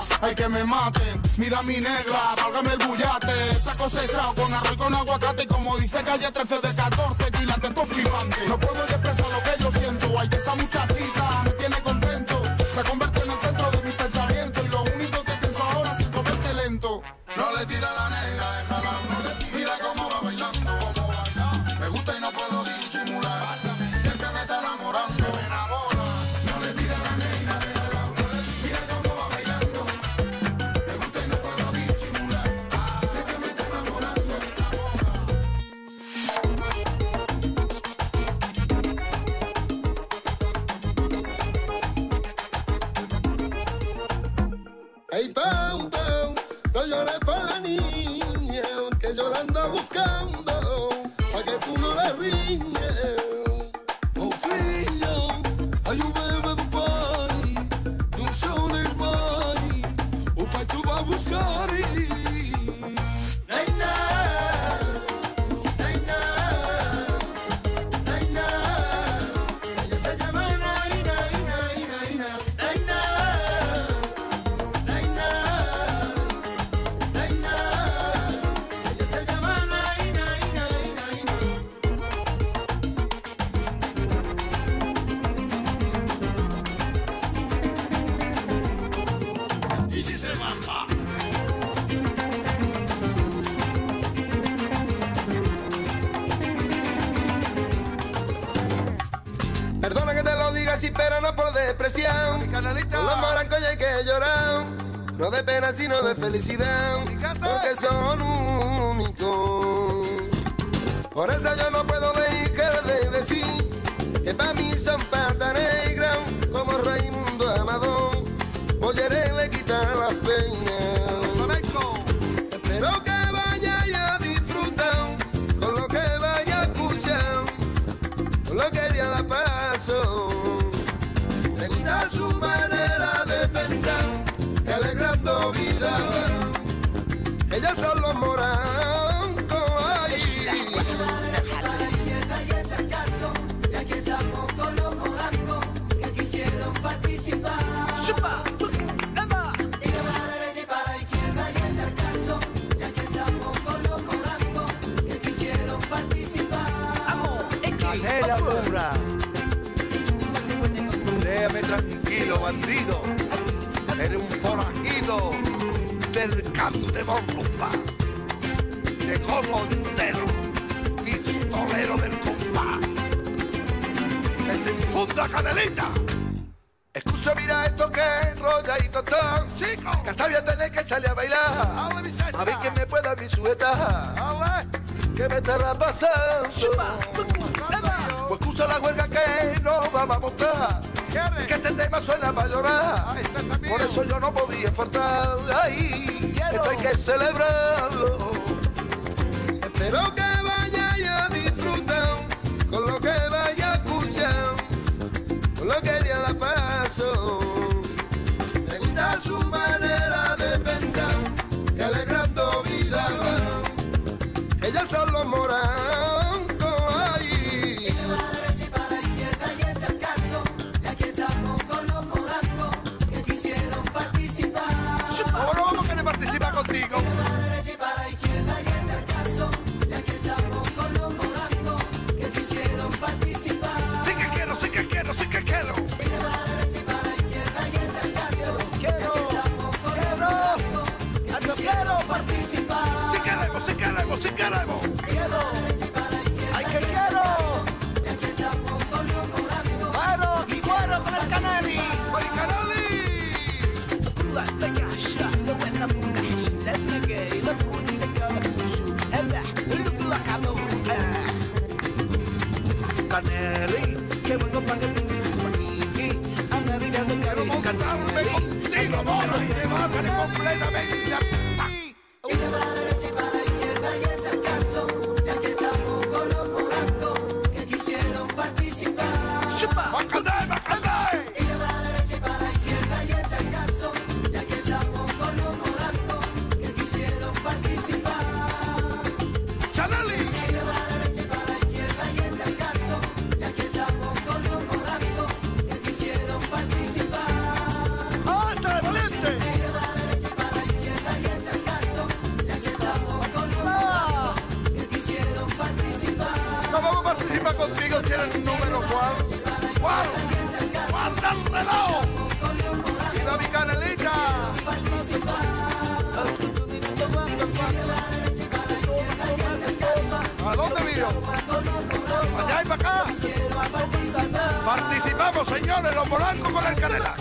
hay que me maten. Mira mi negra, válgame el bullate. Está cosechado con arroz y con aguacate. Y como dice Calle 13 de 14 quilates, esto flipante. No puedo expresar lo que yo siento. Ay, esa muchachita me tiene contento. Se convierte en el centro de mis pensamientos. Y lo único que pienso ahora es comerte lento. No le tira la negra, déjala. Mira cómo va bailando. Me gusta y no puedo disimular. Y es que me está enamorando. Me enamora. No le tira la negra, déjala. Mira cómo va bailando. Me gusta y no puedo disimular. Y es que me está enamorando. Ey, Pau, Pau, no llores por la niña, que yo la ando buscando, pa' que tú no le riñes. Oh filha, aí o bebê do pai, não chores mais, o pai tu vai buscar. Naina, Naina, Naina, ella se llama Naina, Naina, Naina, Naina, Naina, Naina, ella se llama Naina, Naina, Naina. Y dice mamá. Perdona que te lo diga así, pero no por depresión. Con los morancos ya hay que llorar. No de pena, sino de felicidad. Porque son únicos. Por eso yo no puedo dejar de decir que para mí son pata negra. Como Raimundo Amador. Oye, le quita las penas. Espero que vaya a disfrutar con lo que vaya a escuchar. Lo que vi a la paso, me gusta su manera de pensar, que alegrando vida, ellas son los morancos. Y aquí estamos con los morancos que quisieron participar. Y de la derecha y para la izquierda y está el caso. Y aquí estamos con los morancos que quisieron participar. Canela dura. Déjame tranquilo, bandido. Eres un forajido del cante bomba. De como entero, pistolero del compás. Que se infunda canelita. Escucha, mira esto que enrolladito está. Chico, que hasta voy a tener que salir a bailar. A ver quién me puede abrir su sujeta. Que me estará pasando. Pues escucha la huelga que nos vamos a montar. Que este tema suena para llorar. Por eso yo no podía faltar. Ay, esto hay que celebrarlo. Espero que vaya a disfrutar con lo que vaya a escuchar, con lo que vi a la paso. Me gusta su manera de pensar, que alegrando vida, ellas son los morancos. Ay. Y de la derecha y para la izquierda y está el caso. Y aquí estamos con los morancos que quisieron participar. ¿Cómo no vamos a querer participar contigo? Y de la derecha y para la izquierda y está el caso. Y aquí estamos con los morancos que quisieron participar. Sí que quiero, sí que quiero, sí que quiero. Y de la derecha y para la izquierda y está el caso. Y aquí estamos con los morancos que quisieron participar. Sí queremos, sí queremos, sí queremos. Y de la derecha y para el número Juan del reloj. ¡Viva mi Canelita! ¿A dónde vino? ¿Allá y para acá? Participamos, señores, los Polanco con el Canela.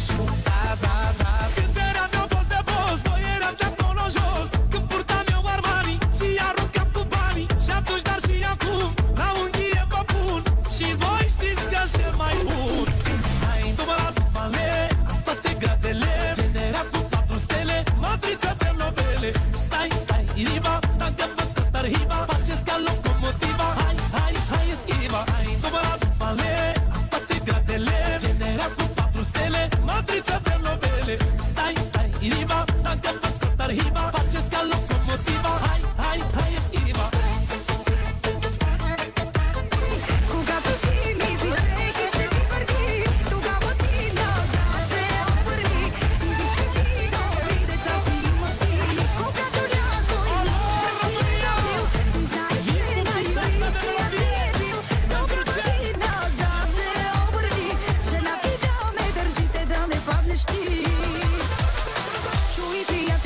Șu, da Când eram eu boss de boss, noi eram acolo jos. Când purtam eu Armani și aruncam cu banii. Și atunci, dar și acum, la unghie vă pun. Și voi știți că ce mai bun. Hai, după la dupale, am toate gradele. Generat cu 4 stele, matriță de novele. Stai, inima, dacă vă scot arhiva. Faceți ca locomotiva, hai, eschiva. Hai, după la dupale, am toate gradele. Generat cu 4 stele, matriță de novele. Stai, inima, dacă vă scot arhiva. Faceți ca locomotiva, hai, eschiva. Кога tu si mi zici че ще ти върви, тогава ти назад се обърни и виж какви добри деца си имаш ти. Когато някой нощ ти е ранил и знаеш, че най-близкият ти е бил, тогава ти назад се обърни. Жена ти да ме държите, да не паднеш ти. Чуй, приятел,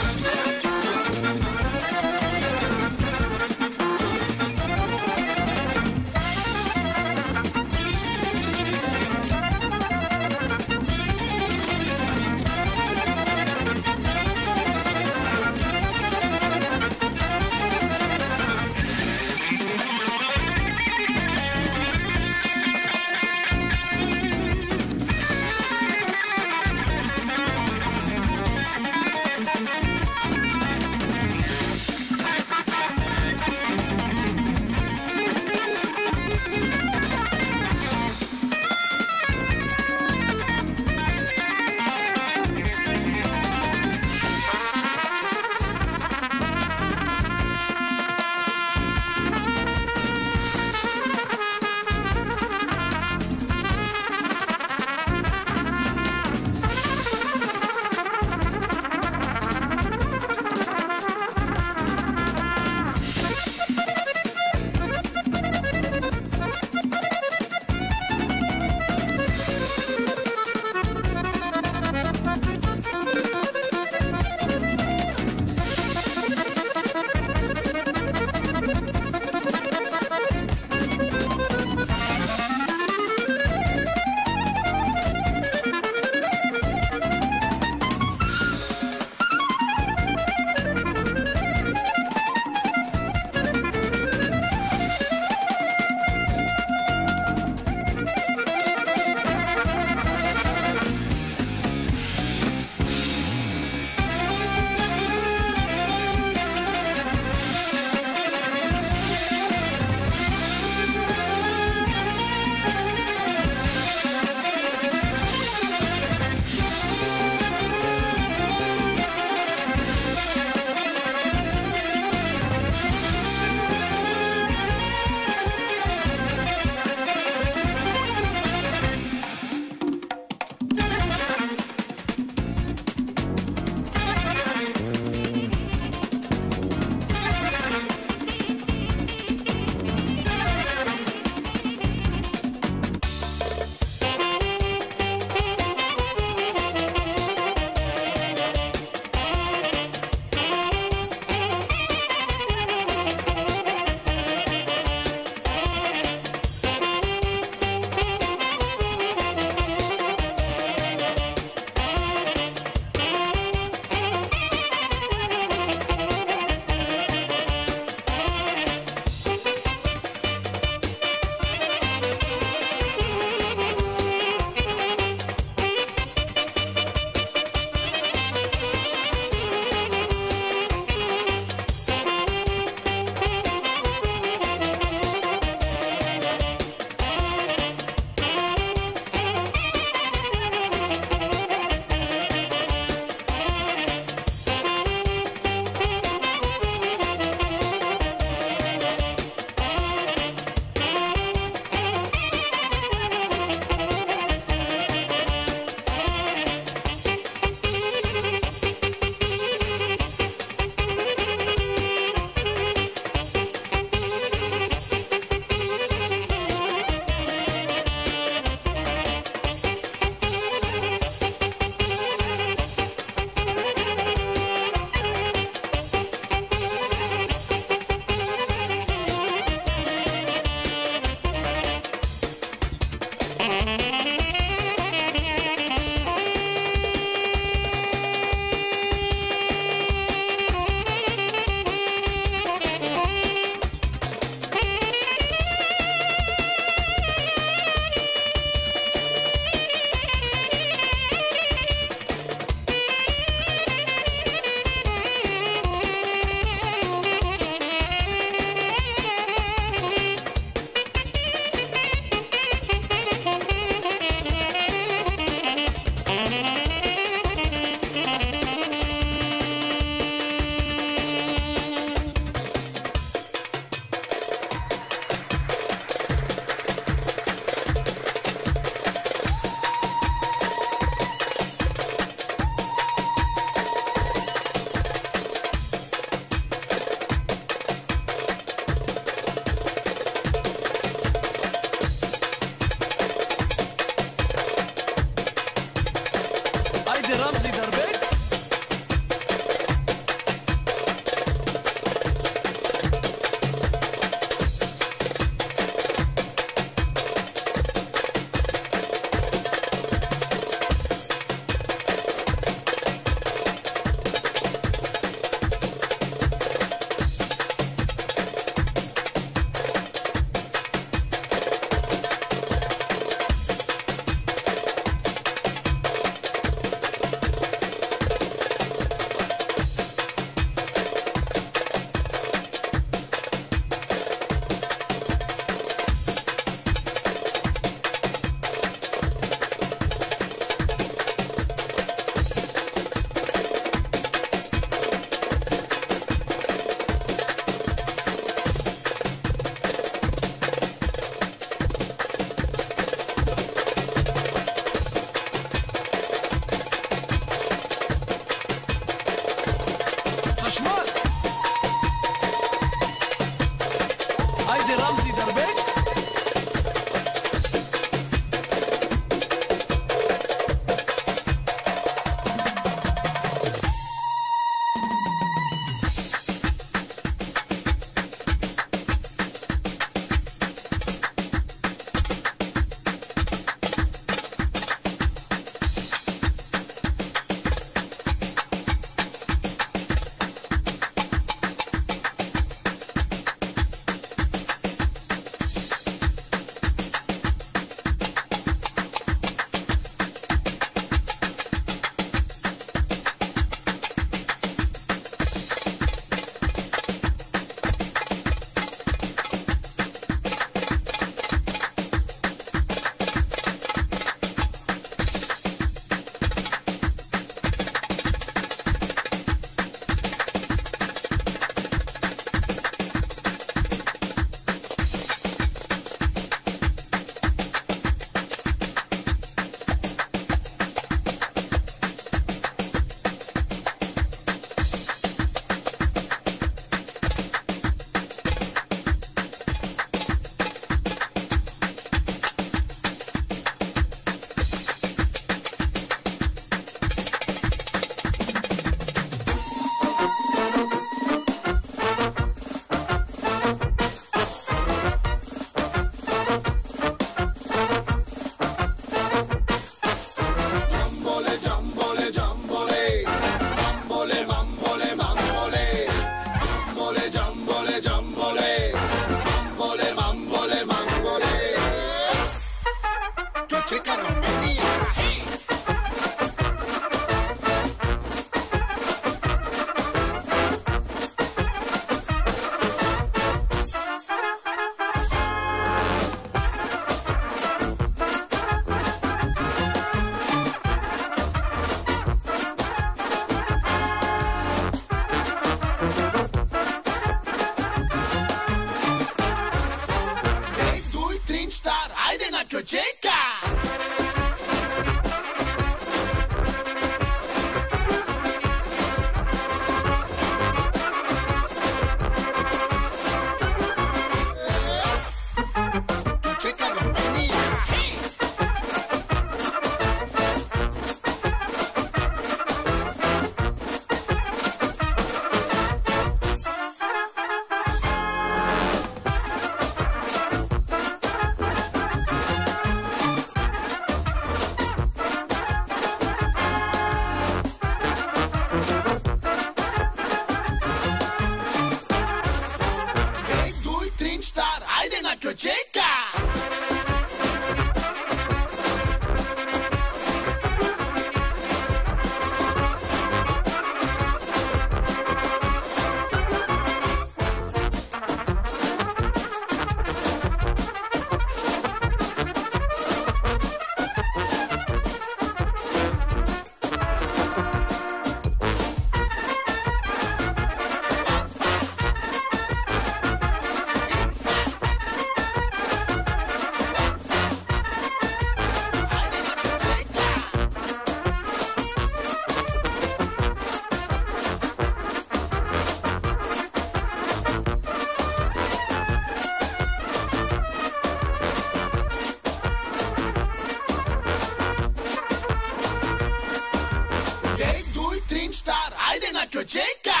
gozar, ajde na čočeka.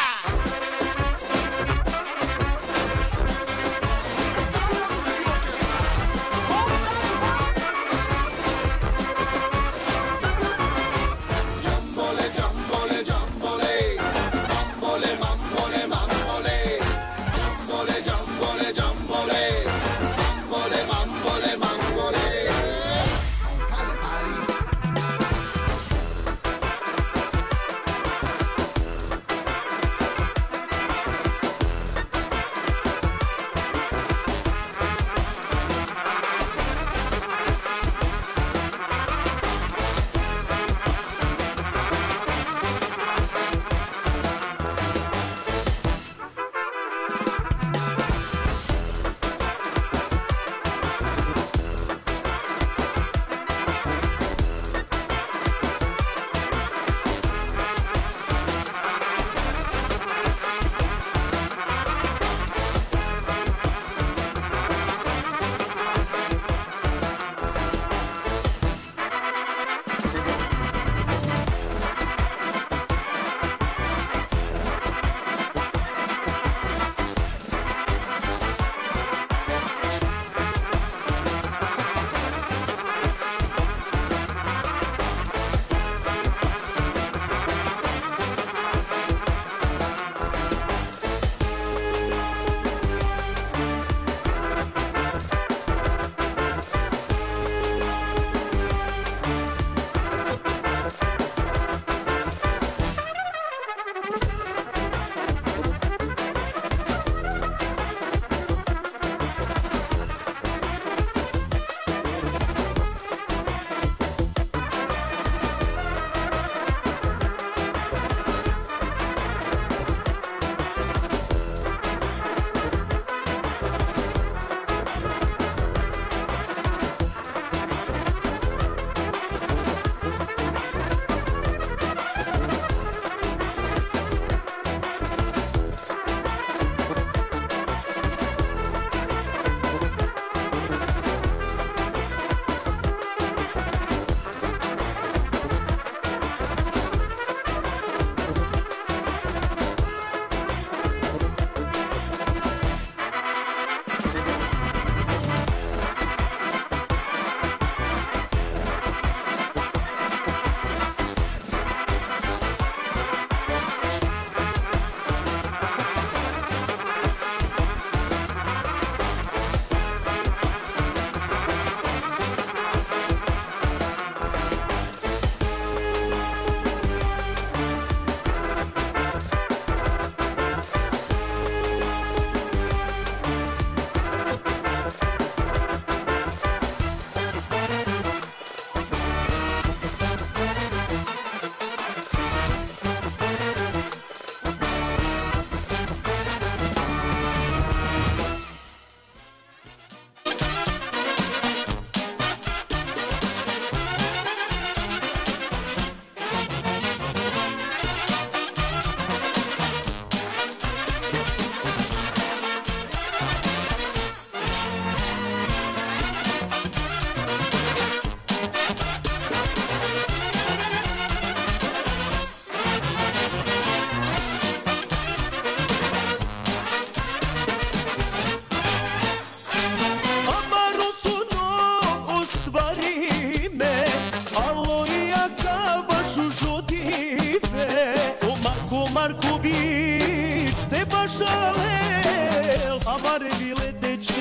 šalel, amare bile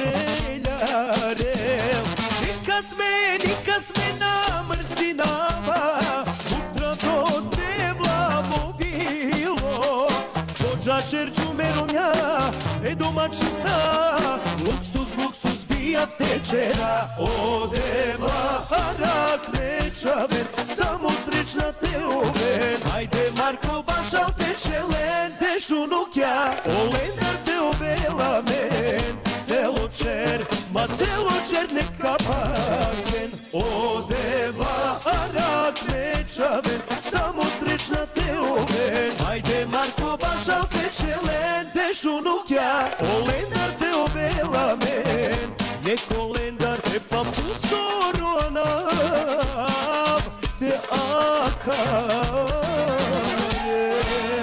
tečeljarel. Neka sme namrzinava, utra to devlamo bilo. Dođa čerđu meronja, domaćica, luksus bija tečera. Odeva harak nečaven, samo srećna te oven. Ajde Marko bašal tečelen, dešunukja, olendar te obela men. Celo čer neka pakven. Odeva harak nečaven, samo srećna te oven. Ajde Marko bašal tečelen, dešunukja, olendar te obela men. Je kolendar te pa pusoro anav te akar.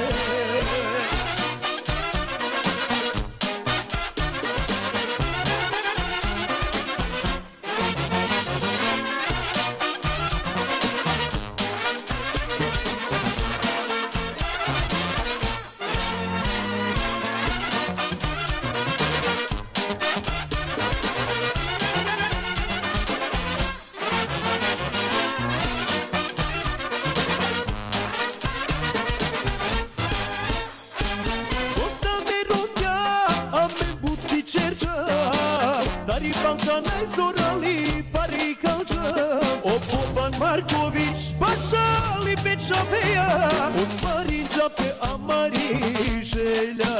Balkan najzorali pari kalđa O Boban Marković Pašali Bečabeja Osmari džape Amari želja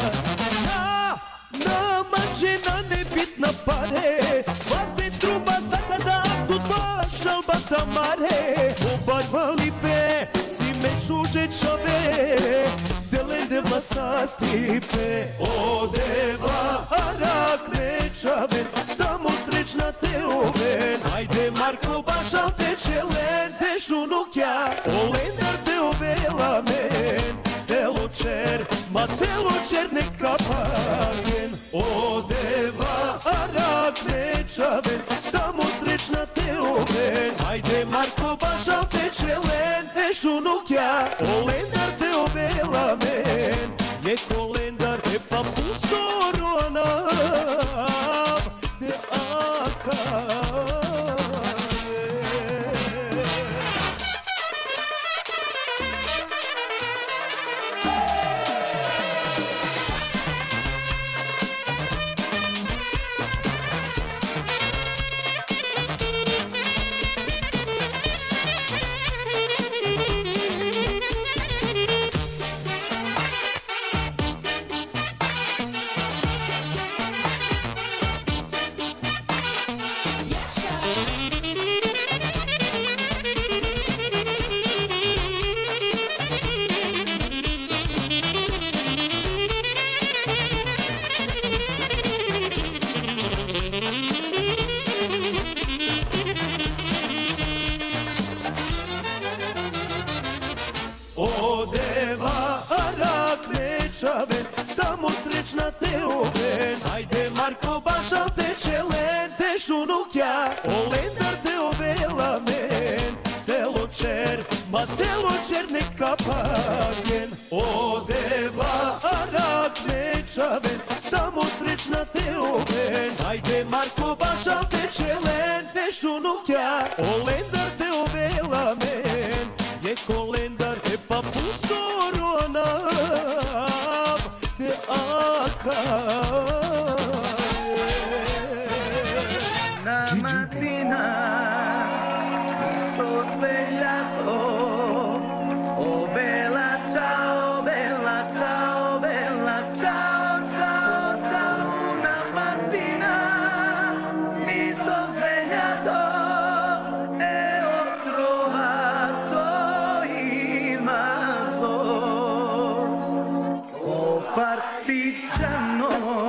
Na mađena nebitna pare Vazne truba zakada Tutba šalbata mare Boban Valipe Sime šuže čave Delende vlasa stipe O deva harak nečaven Samo srećna te oven Ajde Marko bašal te čelen Te šunukja Olendar te ovela men Celo čer Ma celo čer neka pagen O deva harak nečaven Samo srećna te oven Ajde Marko bašal te čelen Te šunukja Olendar te ovela men Je kolendar te pa pusoro nam Te aka Samo srećna te oven Ajde Marko bašal te čelen Te šunukja Olendar te ovela men Celo čer Ma celo čer neka pagen O deva arak nečaven Samo srećna te oven Ajde Marko bašal te čelen Te šunukja Olendar te ovela men Je kolendar te pa pusoro nam Te aka Na mattina mi so svegliato Oh bella ciao, bella ciao, bella ciao, ciao, ciao Una mattina mi so svegliato E ho trovato il maso Oh partigiano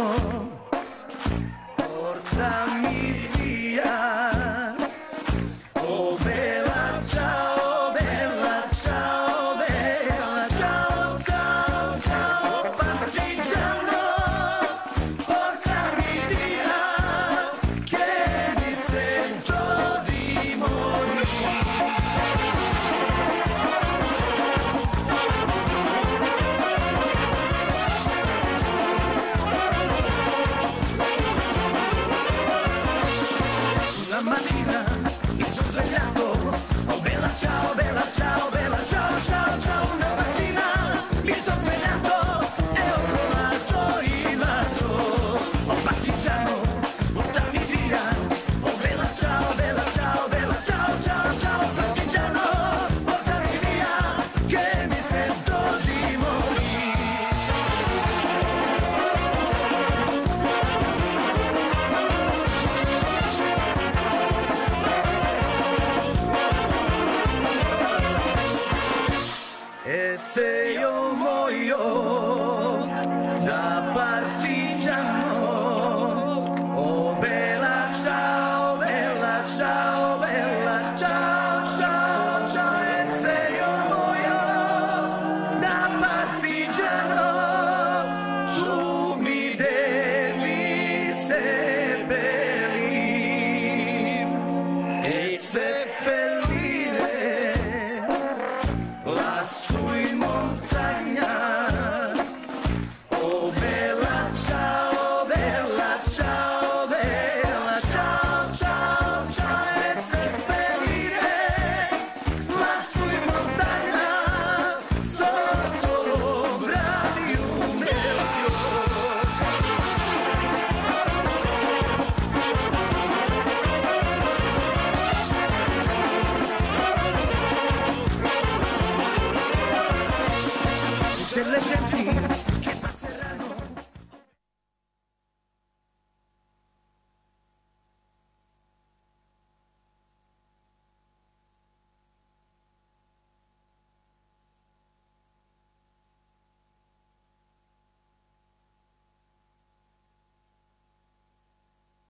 ti.